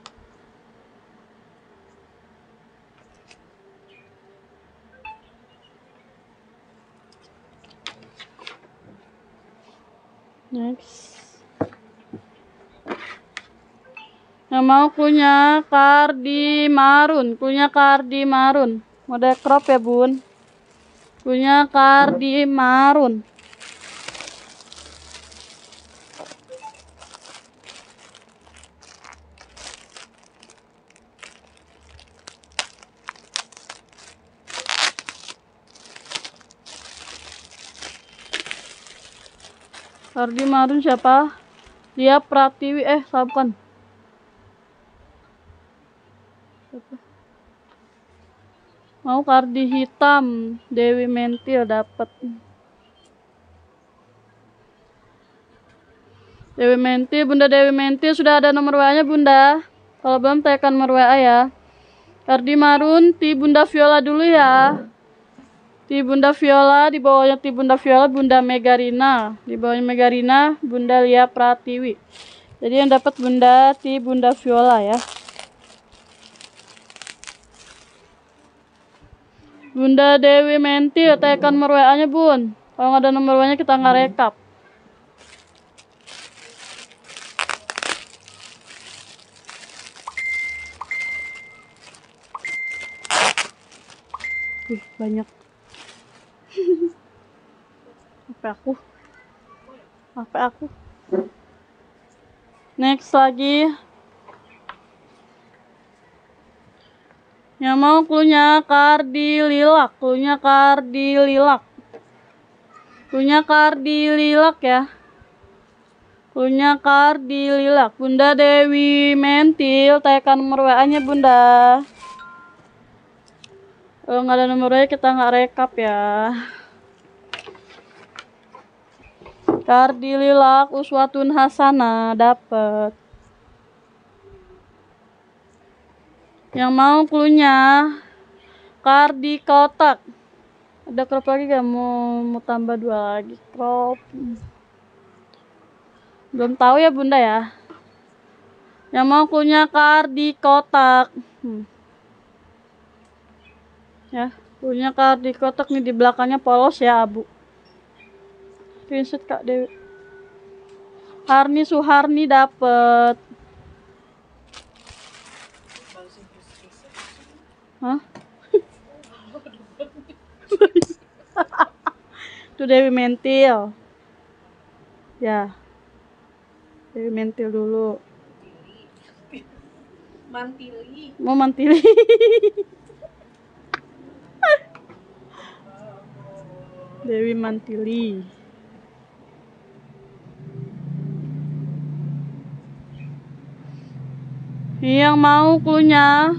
Next. Yang mau punya Cardi Marun, punya Cardi Marun. Model crop ya bun. Punya Cardi Marun. Cardi Marun siapa? Dia Pratiwi, bukan. Siapa? Mau Cardi hitam, Dewi Mentil dapat. Dewi Mentil, Bunda Dewi Mentil sudah ada nomor WA-nya Bunda. Kalau belum tekan nomor WA ya. Cardi Marun, ti Bunda Viola dulu ya. Ti Bunda Viola, di bawahnya ti Bunda Viola, Bunda Megarina. Di bawahnya Megarina, Bunda Lia Pratiwi. Jadi yang dapat Bunda ti Bunda Viola ya. Bunda Dewi Mentil, tekan nomor WA-nya Bun. Kalau nggak ada nomor WA-nya kita nggak rekap. Banyak. HP aku. Next lagi. Yang mau punya Cardi Lilac, punya Cardi Lilac. Punya Cardi Lilac ya. Punya Cardi Lilac. Bunda Dewi Mentil, tekan nomor WA-nya Bunda. Kalau nggak ada nomor WA kita nggak rekap ya. Cardi Lilac Uswatun Hasana dapat. Yang mau cluenya Cardi kotak. Ada crop lagi gak? Mau tambah 2 lagi crop. Belum tahu ya Bunda ya. Yang mau punya Cardi kotak. Ya, punya Cardi kotak nih, di belakangnya polos ya abu. Screenshot Kak Dewi. Harni Suharni dapet. Hah? Itu Dewi Mentil. Ya. Dewi Mentil dulu. Mantili. Mau mantili. Dewi Mantili. Yang mau punya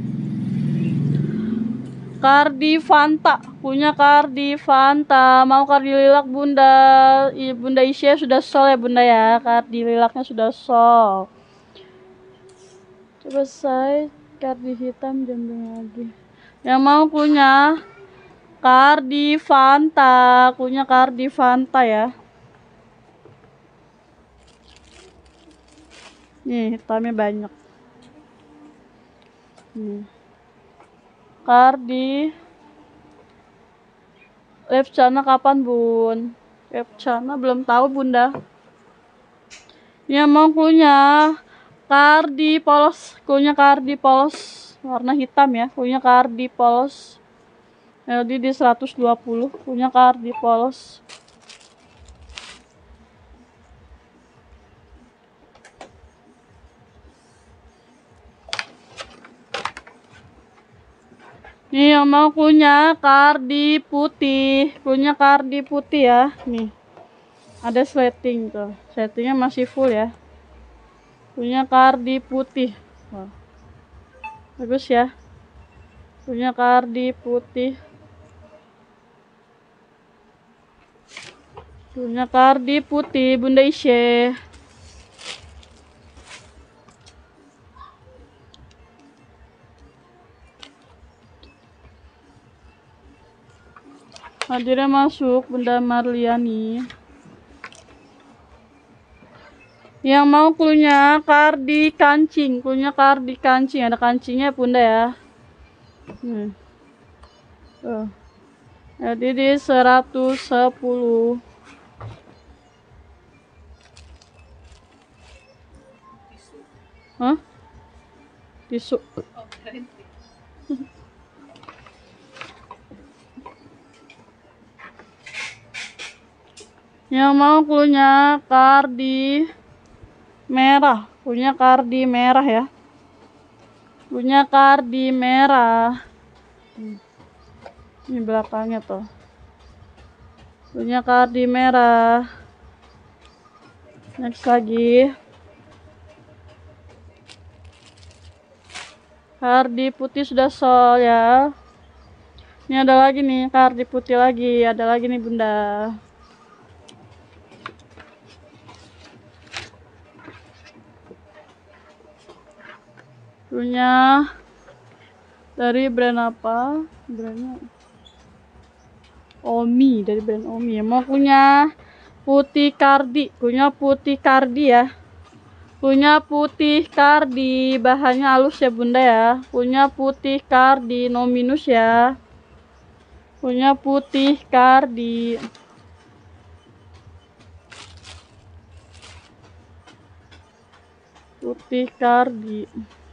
Cardi Fanta, punya Cardi Fanta. Mau Cardi Lilac Bunda. Bunda Isya sudah sol ya Bunda ya. Cardi Lilacnya sudah sol. Coba saya Cardi hitam jambing lagi. Yang mau punya Cardi Fanta, punya Cardi Fanta ya. Nih hitamnya banyak. Nih. Cardi Lepcana kapan Bun? Lepcana belum tahu Bunda. Yang mau punya Cardi polos, punya Cardi polos warna hitam ya, punya Cardi polos LD di 120, punya Cardi polos. Nih yang mau punya Cardi putih, punya Cardi putih ya. Nih ada sleting tuh, sletingnya masih full ya. Punya Cardi putih. Wah. Bagus ya. Punya Cardi putih. Punya Cardi putih Bunda Isye. Hadirnya masuk Bunda Marliani. Yang mau klunya kardi kancing, klunya kardi kancing, ada kancingnya Bunda ya. Jadi di 110. Hah? Tisu. Yang mau klunya kardi merah, punya kardi merah ya. Punya kardi merah. Ini belakangnya tuh. Punya kardi merah. Next lagi. Kardi putih sudah sol ya. Ini ada lagi nih, kardi putih lagi. Ada lagi nih Bunda. Punya dari brand apa? Brandnya Omi, dari brand Omi ya. Mau punya putih kardi, punya putih kardi ya. Punya putih kardi, bahannya halus ya Bunda ya. Punya putih kardi, no minus ya. Punya putih kardi. Putih kardi.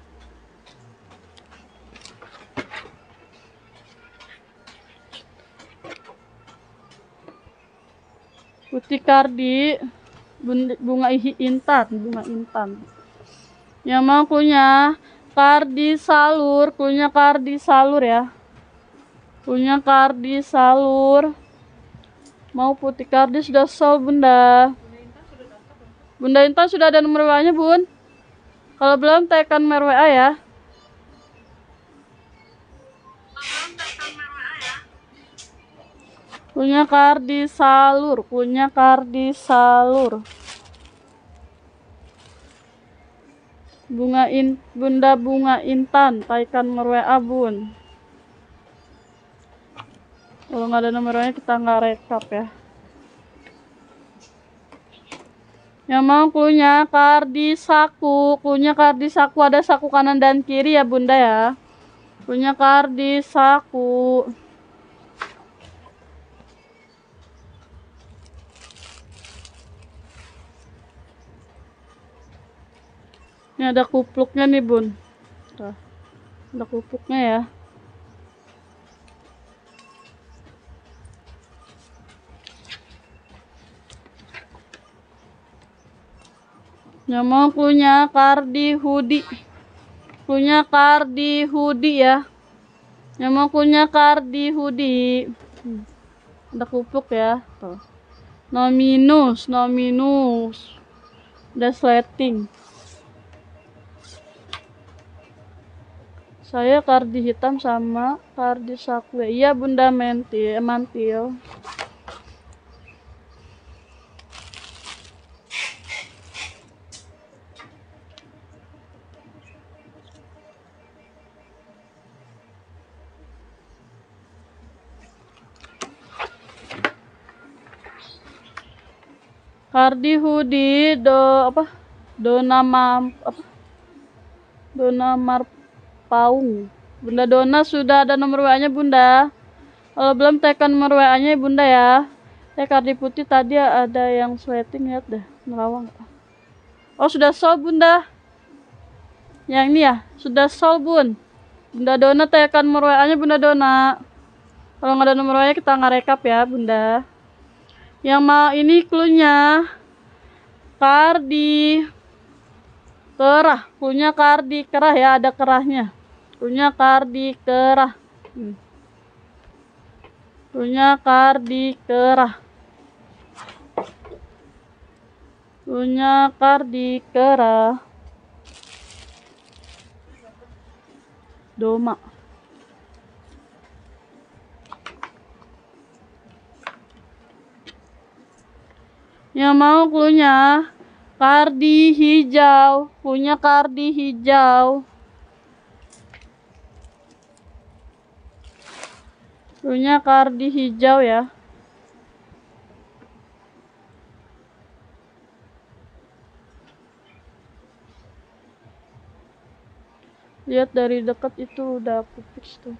Putih kardi, bunga intan, bunga intan. Yang mau punya kardi salur, punya kardi salur ya. Punya kardi salur. Mau putih kardi sudah sol Bunda. Bunda Intan sudah ada nomor WA-nya Bun. Kalau belum tekan nomor WA ya. Punya kardi salur, punya kardi salur. Bunda bunga intan, taikan nomor WA Bun. Kalau nggak ada nomornya kita nggak rekap ya. Yang mau punya kardi saku, punya kardi saku, ada saku kanan dan kiri ya Bunda ya. Punya kardi saku. Ini ada kupluknya nih Bun. Tuh, ada kupluknya ya. Yang mau punya kardi hoodie, punya kardi hoodie ya. Yang mau punya kardi hoodie, ada kupluk ya. Tuh. No minus, no minus. Udah slating. Saya kardi hitam sama kardi saku. Iya Bunda mantil. Kardi hoodie Dona Marpaung. Bunda Dona sudah ada nomor WA-nya Bunda. Kalau belum tekan nomor WA-nya Bunda ya. Kardi putih tadi ada yang sweating, lihat dah nerawang. Oh sudah sol Bunda. Yang ini ya sudah sol Bun. Bunda Dona tekan nomor WA-nya Bunda Dona. Kalau nggak ada nomor WA-nya kita nggak rekap ya Bunda. Yang mau ini klunya kardi kerah, punya kardi kerah ya, ada kerahnya. Punya kardi kerah. Punya kardi kerah. Punya kardi kerah. Doma. Yang mau klunya kardi hijau, punya kardi hijau. Punya kardi hijau ya. Lihat dari dekat itu udah aku fix tuh.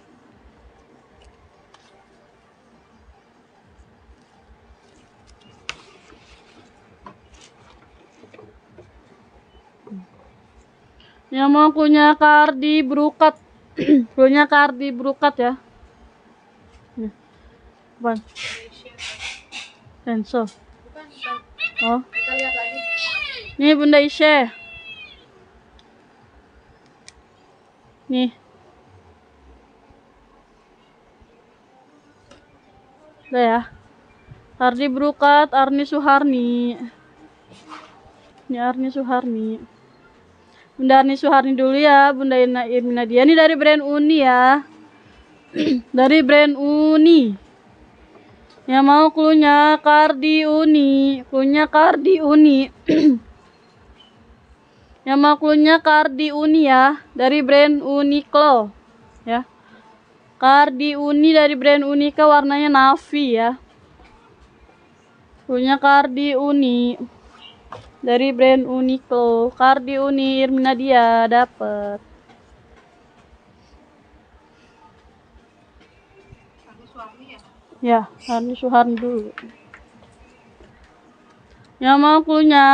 Yang mau punya kardi berukat. Punya kardi berukat ya. Nih. Apaan? Pencil. Bukan. Oh, Kita lihat lagi. nih Bunda Isye. Nih. Udah ya. Kardi berukat Arni Suharni. Ini Arni Suharni. Bunda Arni Suharni dulu ya, Bunda Irmina dia. Ini dari brand Uni ya. Dari brand Uni. Yang mau klunya kardi Uni. Klunya kardi Uni. Yang mau klunya kardi Uni ya. Dari brand Uniqlo. Ya. Kardi Uni dari brand Uniqlo warnanya navy ya. Punya kardi Uni dari brand Uniqlo. Kardi Uni Irmina dia dapet. Arni Suharni ya. Ya, Arni Suharni dulu. Yang mau klunya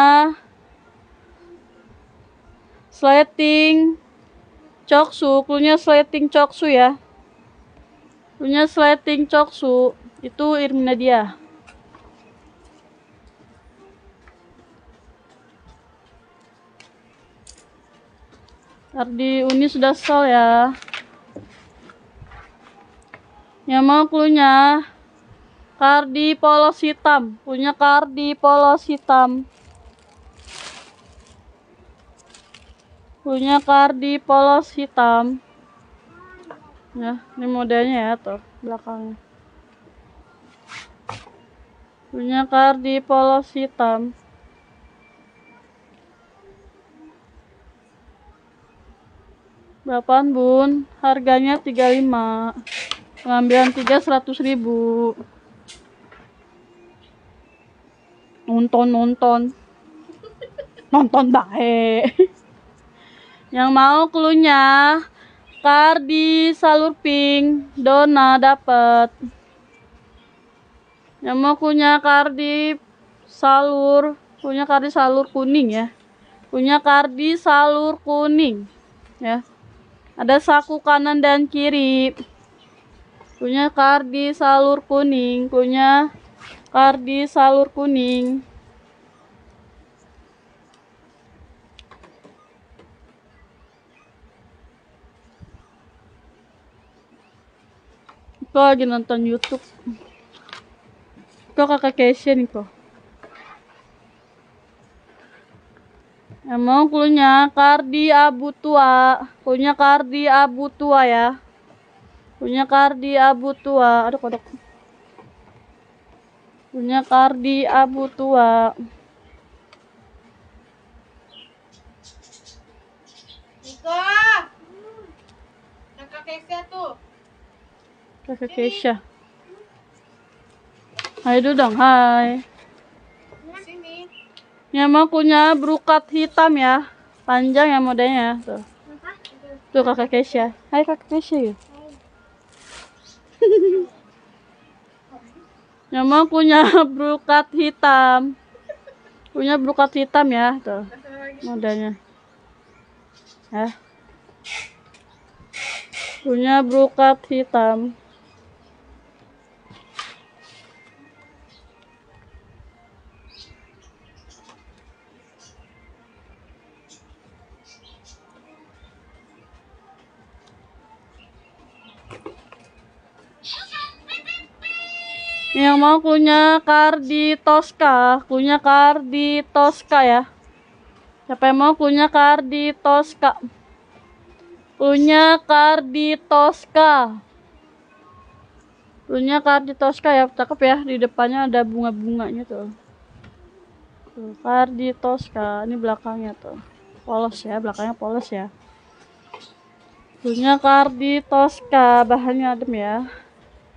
slating Choksu, klunya slating Choksu ya. Punya slating Choksu itu Irmina dia. Kardi Uni sudah sol ya. Yang mau klunya kardi polos hitam. Punya kardi polos hitam. Punya kardi polos hitam. Ya, ini modelnya ya tuh belakangnya. Punya kardi polos hitam. Berapaan Bun? Harganya 35. Pengambilan 3 100.000. Nonton baik. Yang mau klunya kardi salur pink Dona dapat. Yang mau punya kardi salur kuning ya. Punya kardi salur kuning ya. Ada saku kanan dan kiri. Punya kardi salur kuning. Punya kardi salur kuning. Kok lagi nonton YouTube. Kok kakak Keisha nih kok. Yang mau punya kardi abu tua. Punya kardi abu tua ya. Punya kardi abu tua. Aduh kodok. Punya kardi abu tua. Niko. Kakak Keisha tuh. Kakak Keisha. Hai dulu dong, hai. Sini. Yang mau punya brokat hitam ya. Panjang ya modelnya tuh. Tuh kakak Keisha. Hai kakak Keisha ya. Yang mau punya brokat hitam. Punya brokat hitam ya tuh. Modelnya. Ya. Punya brokat hitam. Yang mau punya kardi Tosca, punya kardi Tosca ya. Siapa yang mau punya kardi Tosca? Punya kardi Tosca. Punya kardi Tosca ya, cakep ya. Di depannya ada bunga-bunganya tuh. Tuh, kardi Tosca, ini belakangnya tuh. Polos ya, belakangnya polos ya. Punya kardi Tosca, bahannya adem ya.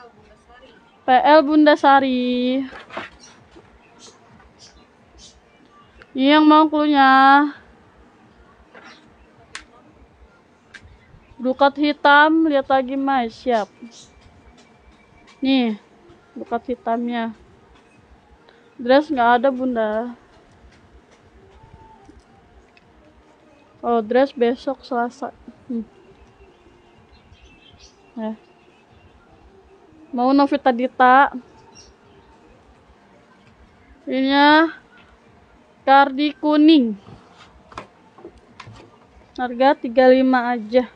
PL Bunda Sari. Ini yang mau cluenya. Dukat hitam, lihat lagi Mas, siap. Nih, dukat hitamnya. Dress nggak ada Bunda. Oh, dress besok Selasa. Ya. Mau Novita Dita. Ininya kardi kuning. Harga 35 aja.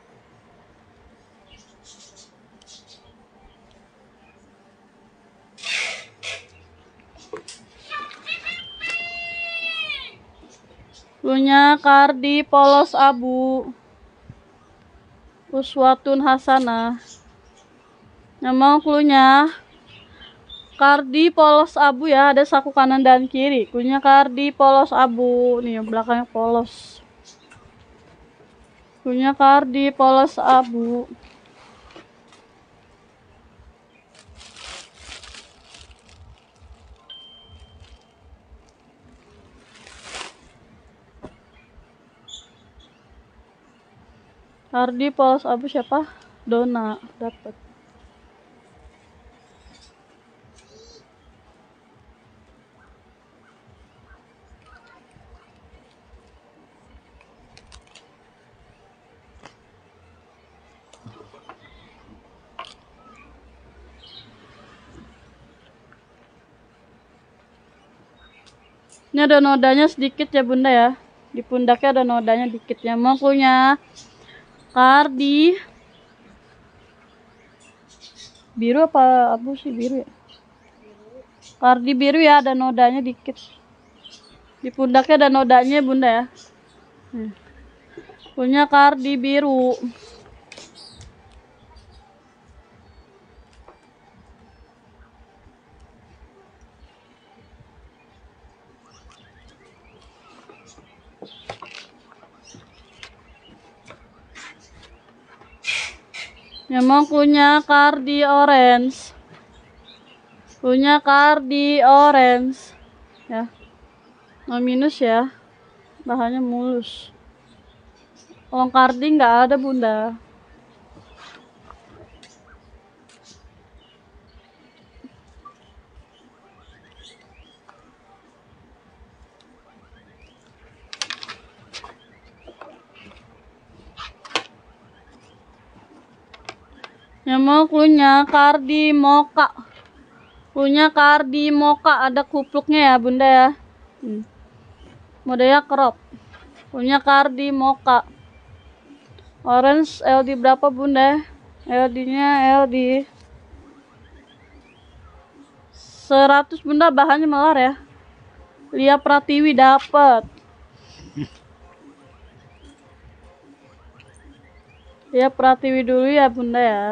Punya kardi polos abu. Uswatun Hasanah. Yang mau cluenya kardi polos abu ya, ada saku kanan dan kiri. Punya kardi polos abu. Nih belakangnya polos. Punya kardi polos abu. Kardi polos abu siapa? Dona dapat. Ini ada nodanya sedikit ya Bunda ya. Di pundaknya ada nodanya dikit ya. Mau punya kardi biru apa abu sih? Biru ya. Kardi biru ya, ada nodanya dikit. Di pundaknya ada nodanya Bunda ya. Punya kardi biru. Yang mau punya kardi orange. Punya kardi orange. Ya. No minus ya. Bahannya mulus. Kalau kardi nggak ada Bunda. Yang mau punya kardi moka. Punya kardi moka, ada kupluknya ya Bunda ya. Modelnya crop. Punya kardi moka. Orange LD berapa Bunda? LD-nya LD 100 Bunda, bahannya melar ya. Lia Pratiwi dapat. Lia Pratiwi dulu ya Bunda ya.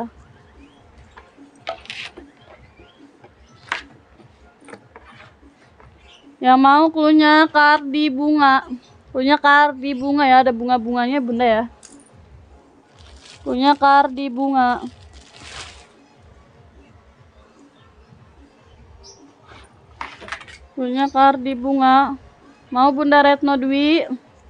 Yang mau punya kardi bunga. Punya kardi bunga ya, ada bunga-bunganya Bunda ya. Punya kardi bunga. Punya kardi bunga. Mau Bunda Retno Dwi.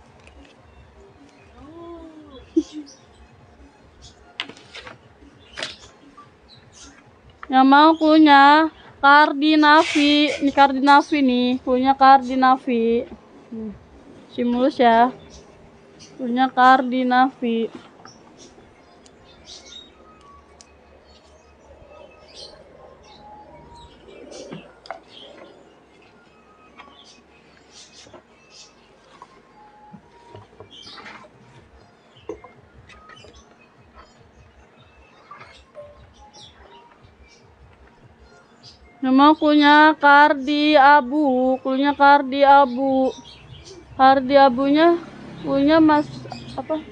Yang mau punya kardi Navi, ini kardi Navi nih, punya kardi Navi. Simulus ya. Punya kardi Navi. Yang mau punya kardi abu, punya kardi abu. Kardi abunya punya Mas apa?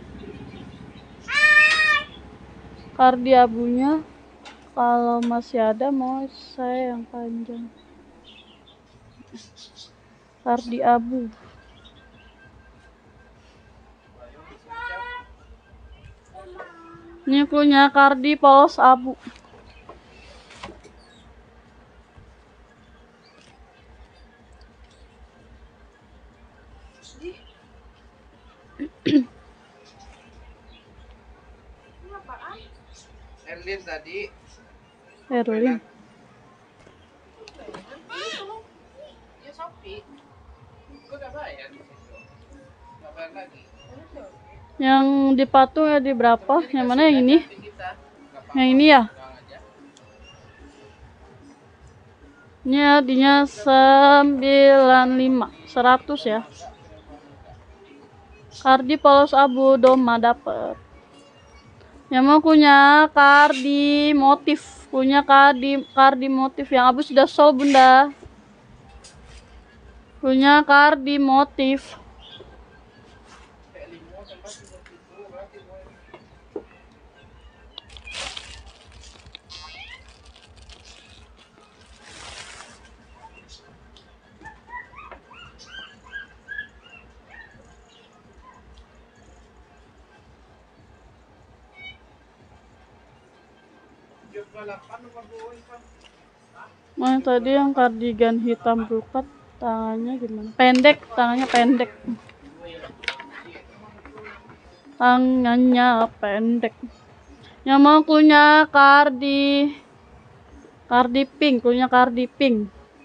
Kardi abunya kalau masih ada mau saya yang panjang. Kardi abu. Ini punya kardi polos abu. Erlin tadi. Erwin. Ya Shopee. Gue udah bayar di situ. Nggak bayar lagi. Yang di patung ya di berapa? Yang mana yang ini? Tapi kita nggak apa-apa. Yang ini ya? Pulang aja. Ini artinya 95, 100 ya. Kardi polos abu doma dapet. Yang mau punya kardi motif, punya kardi motif yang abu sudah sold bunda. Punya kardi motif. Mana tadi yang kardigan hitam brokat, tangannya gimana? Pendek, tangannya pendek. Tangannya pendek. Yang mau punya kardi pink, punya kardi pink.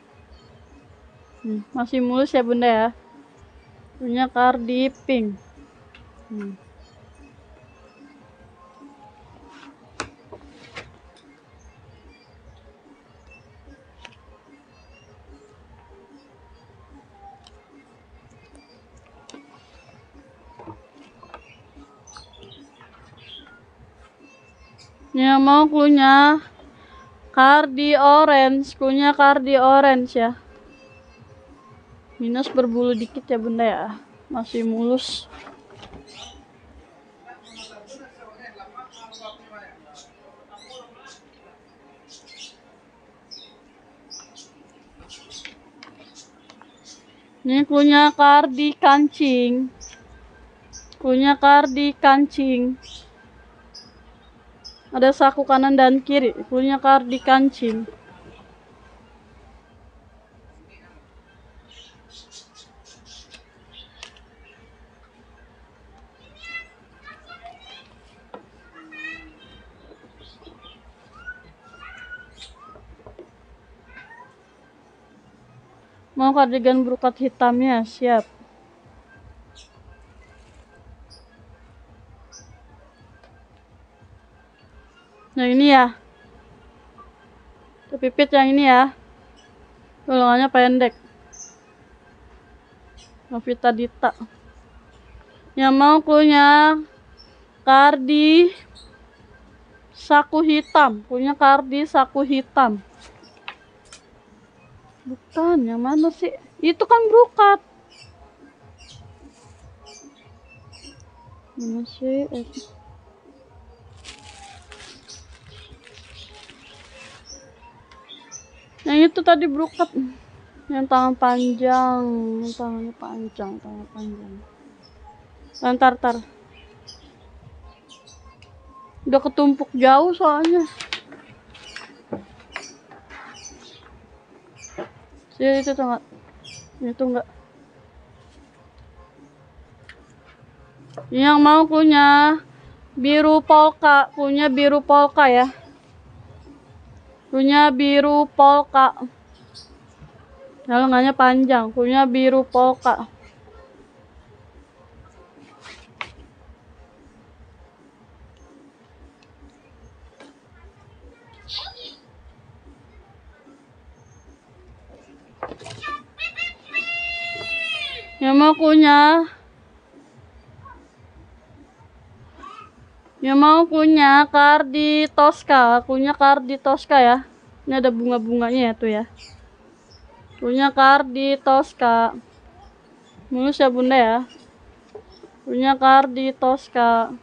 Masih mulus ya bunda ya. Punya kardi pink. Yang mau punya kardi orange, punya kardi orange ya. Minus berbulu dikit ya bunda ya. Masih mulus. Ini punya kardi kancing. Punya kardi kancing. Ada saku kanan dan kiri. Punya kardi kancing. Mau kardigan brokat hitamnya? Siap. Yang ini ya. Pipit yang ini ya. Golongannya pendek. Novita Dita. Yang mau punya kardi saku hitam. Punya kardi saku hitam. Bukan, yang mana sih? Itu kan brokat. Mana sih? Yang itu tadi brokat. Yang tangan panjang, tangannya panjang, tangan panjang. Tar. Udah ketumpuk jauh soalnya. Sini itu enggak. Itu enggak. Yang mau punya biru polka, punya biru polka ya. Punya biru polka. Lengannya panjang, punya biru polka. Yang mau punya kardi Tosca, punya kardi Tosca ya. Ini ada bunga-bunganya ya tuh ya. Punya kardi Tosca. Mulus ya bunda ya. Punya kardi Tosca.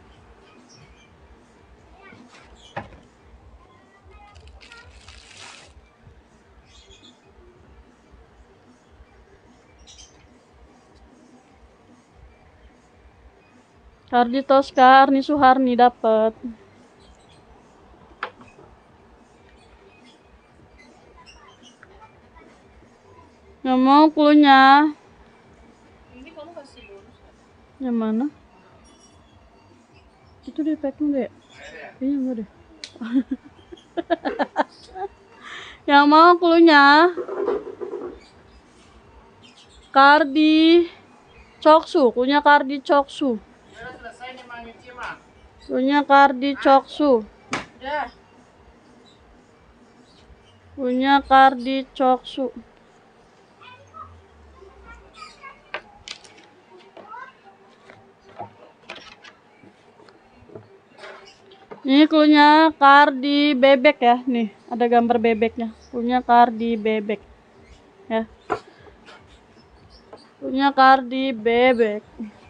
Kardi Tosca, Arni Suharni dapat. Yang mau punya. Ini kamu kasih bonus. Yang mana? Itu di packing deh. Iya enggak deh. Yang mau cluenya Cardi Choksu, cluenya Cardi Choksu. Ya udah selesai nih Mang nyuci mah. Cluenya Cardi Choksu. Udah. Punya Cardi Choksu. Ini cluenya Cardi bebek ya. Nih, ada gambar bebeknya. Punya Cardi bebek. Ya. Punya Cardi bebek.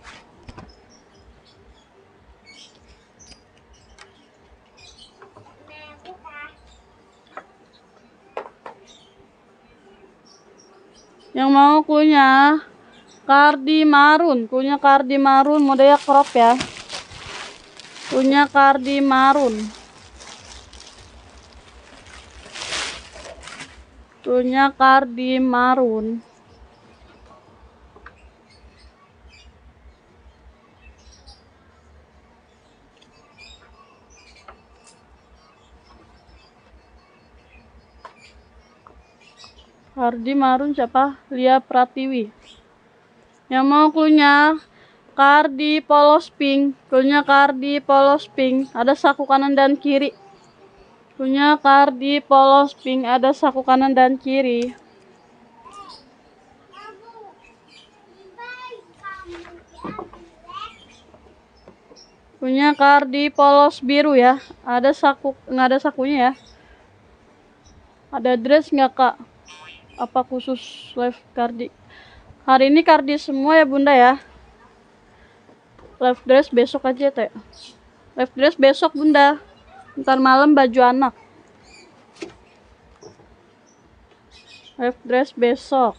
Yang mau cluenya Cardi marun, punya Cardi marun modelnya crop ya. Punya Cardi marun. Punya Cardi marun. Cardi marun siapa? Lia Pratiwi. Yang mau cluenya Cardi polos pink, punya Cardi polos pink, ada saku kanan dan kiri. Punya Cardi polos pink, ada saku kanan dan kiri. Punya Cardi polos biru ya, ada saku, nggak ada sakunya ya. Ada dress nggak kak? Apa khusus live Cardi? Hari ini Cardi semua ya bunda ya. Live dress besok aja teh. Live dress besok bunda. Ntar malam baju anak. Live dress besok.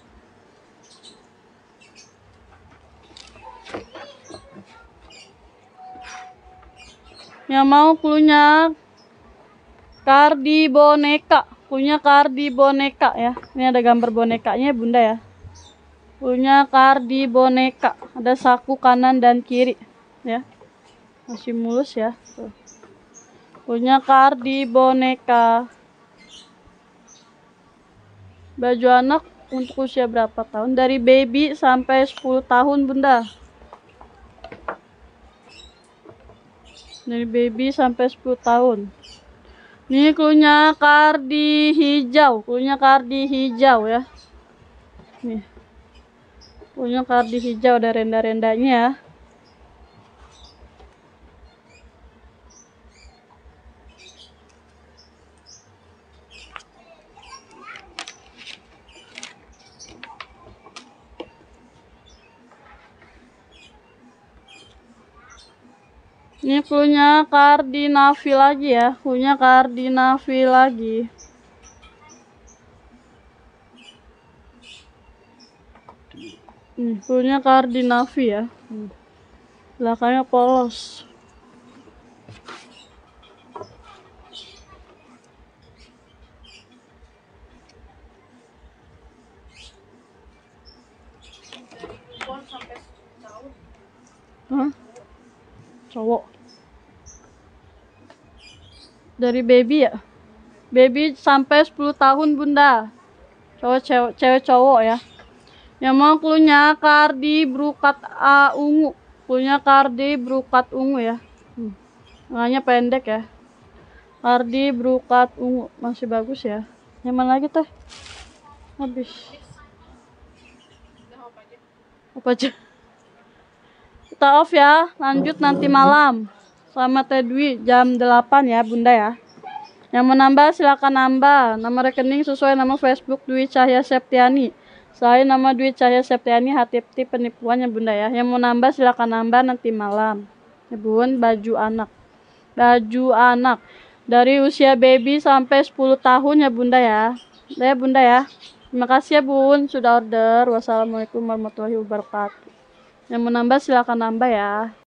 Yang mau cluenya Cardi boneka. Punya Cardi boneka ya. Ini ada gambar bonekanya bunda ya. Punya Cardi boneka. Ada saku kanan dan kiri ya. Masih mulus ya. Tuh. Punya Cardi boneka. Baju anak untuk usia berapa tahun? Dari baby sampai 10 tahun bunda. Dari baby sampai 10 tahun. Ini cluenya Cardi hijau. Cluenya Cardi hijau ya. Nih. Punya Cardi hijau, ada renda-rendanya ya. Ini punya Cardi navy lagi ya. Punya Cardi navy lagi. Punya Cardi navy ya. Belakangnya polos. Dari newborn sampai tahun. Hah? Cowok. Dari baby ya. Baby sampai 10 tahun bunda. Cowok cewek cowok ya. Yang mau cluenya Cardi brokat ungu. Punya Cardi brokat ungu ya. Lengannya pendek ya. Cardi brokat ungu. Masih bagus ya. Nyaman lagi teh. Habis. Udah apa aja? Apa aja? Kita off ya. Lanjut nanti malam. Sama Teh Dwi jam 8 ya bunda ya. Yang mau nambah silakan nambah. Nama rekening sesuai nama Facebook Dwi Cahya Septiani. Saya nama Dwi Cahya Septiani, hati-hati penipuan ya bunda ya. Yang mau nambah silakan nambah nanti malam. Ya bun, baju anak. Baju anak. Dari usia baby sampai 10 tahun ya bunda ya. Udah ya bunda ya. Terima kasih ya bun sudah order. Wassalamualaikum warahmatullahi wabarakatuh. Yang mau nambah silakan nambah ya.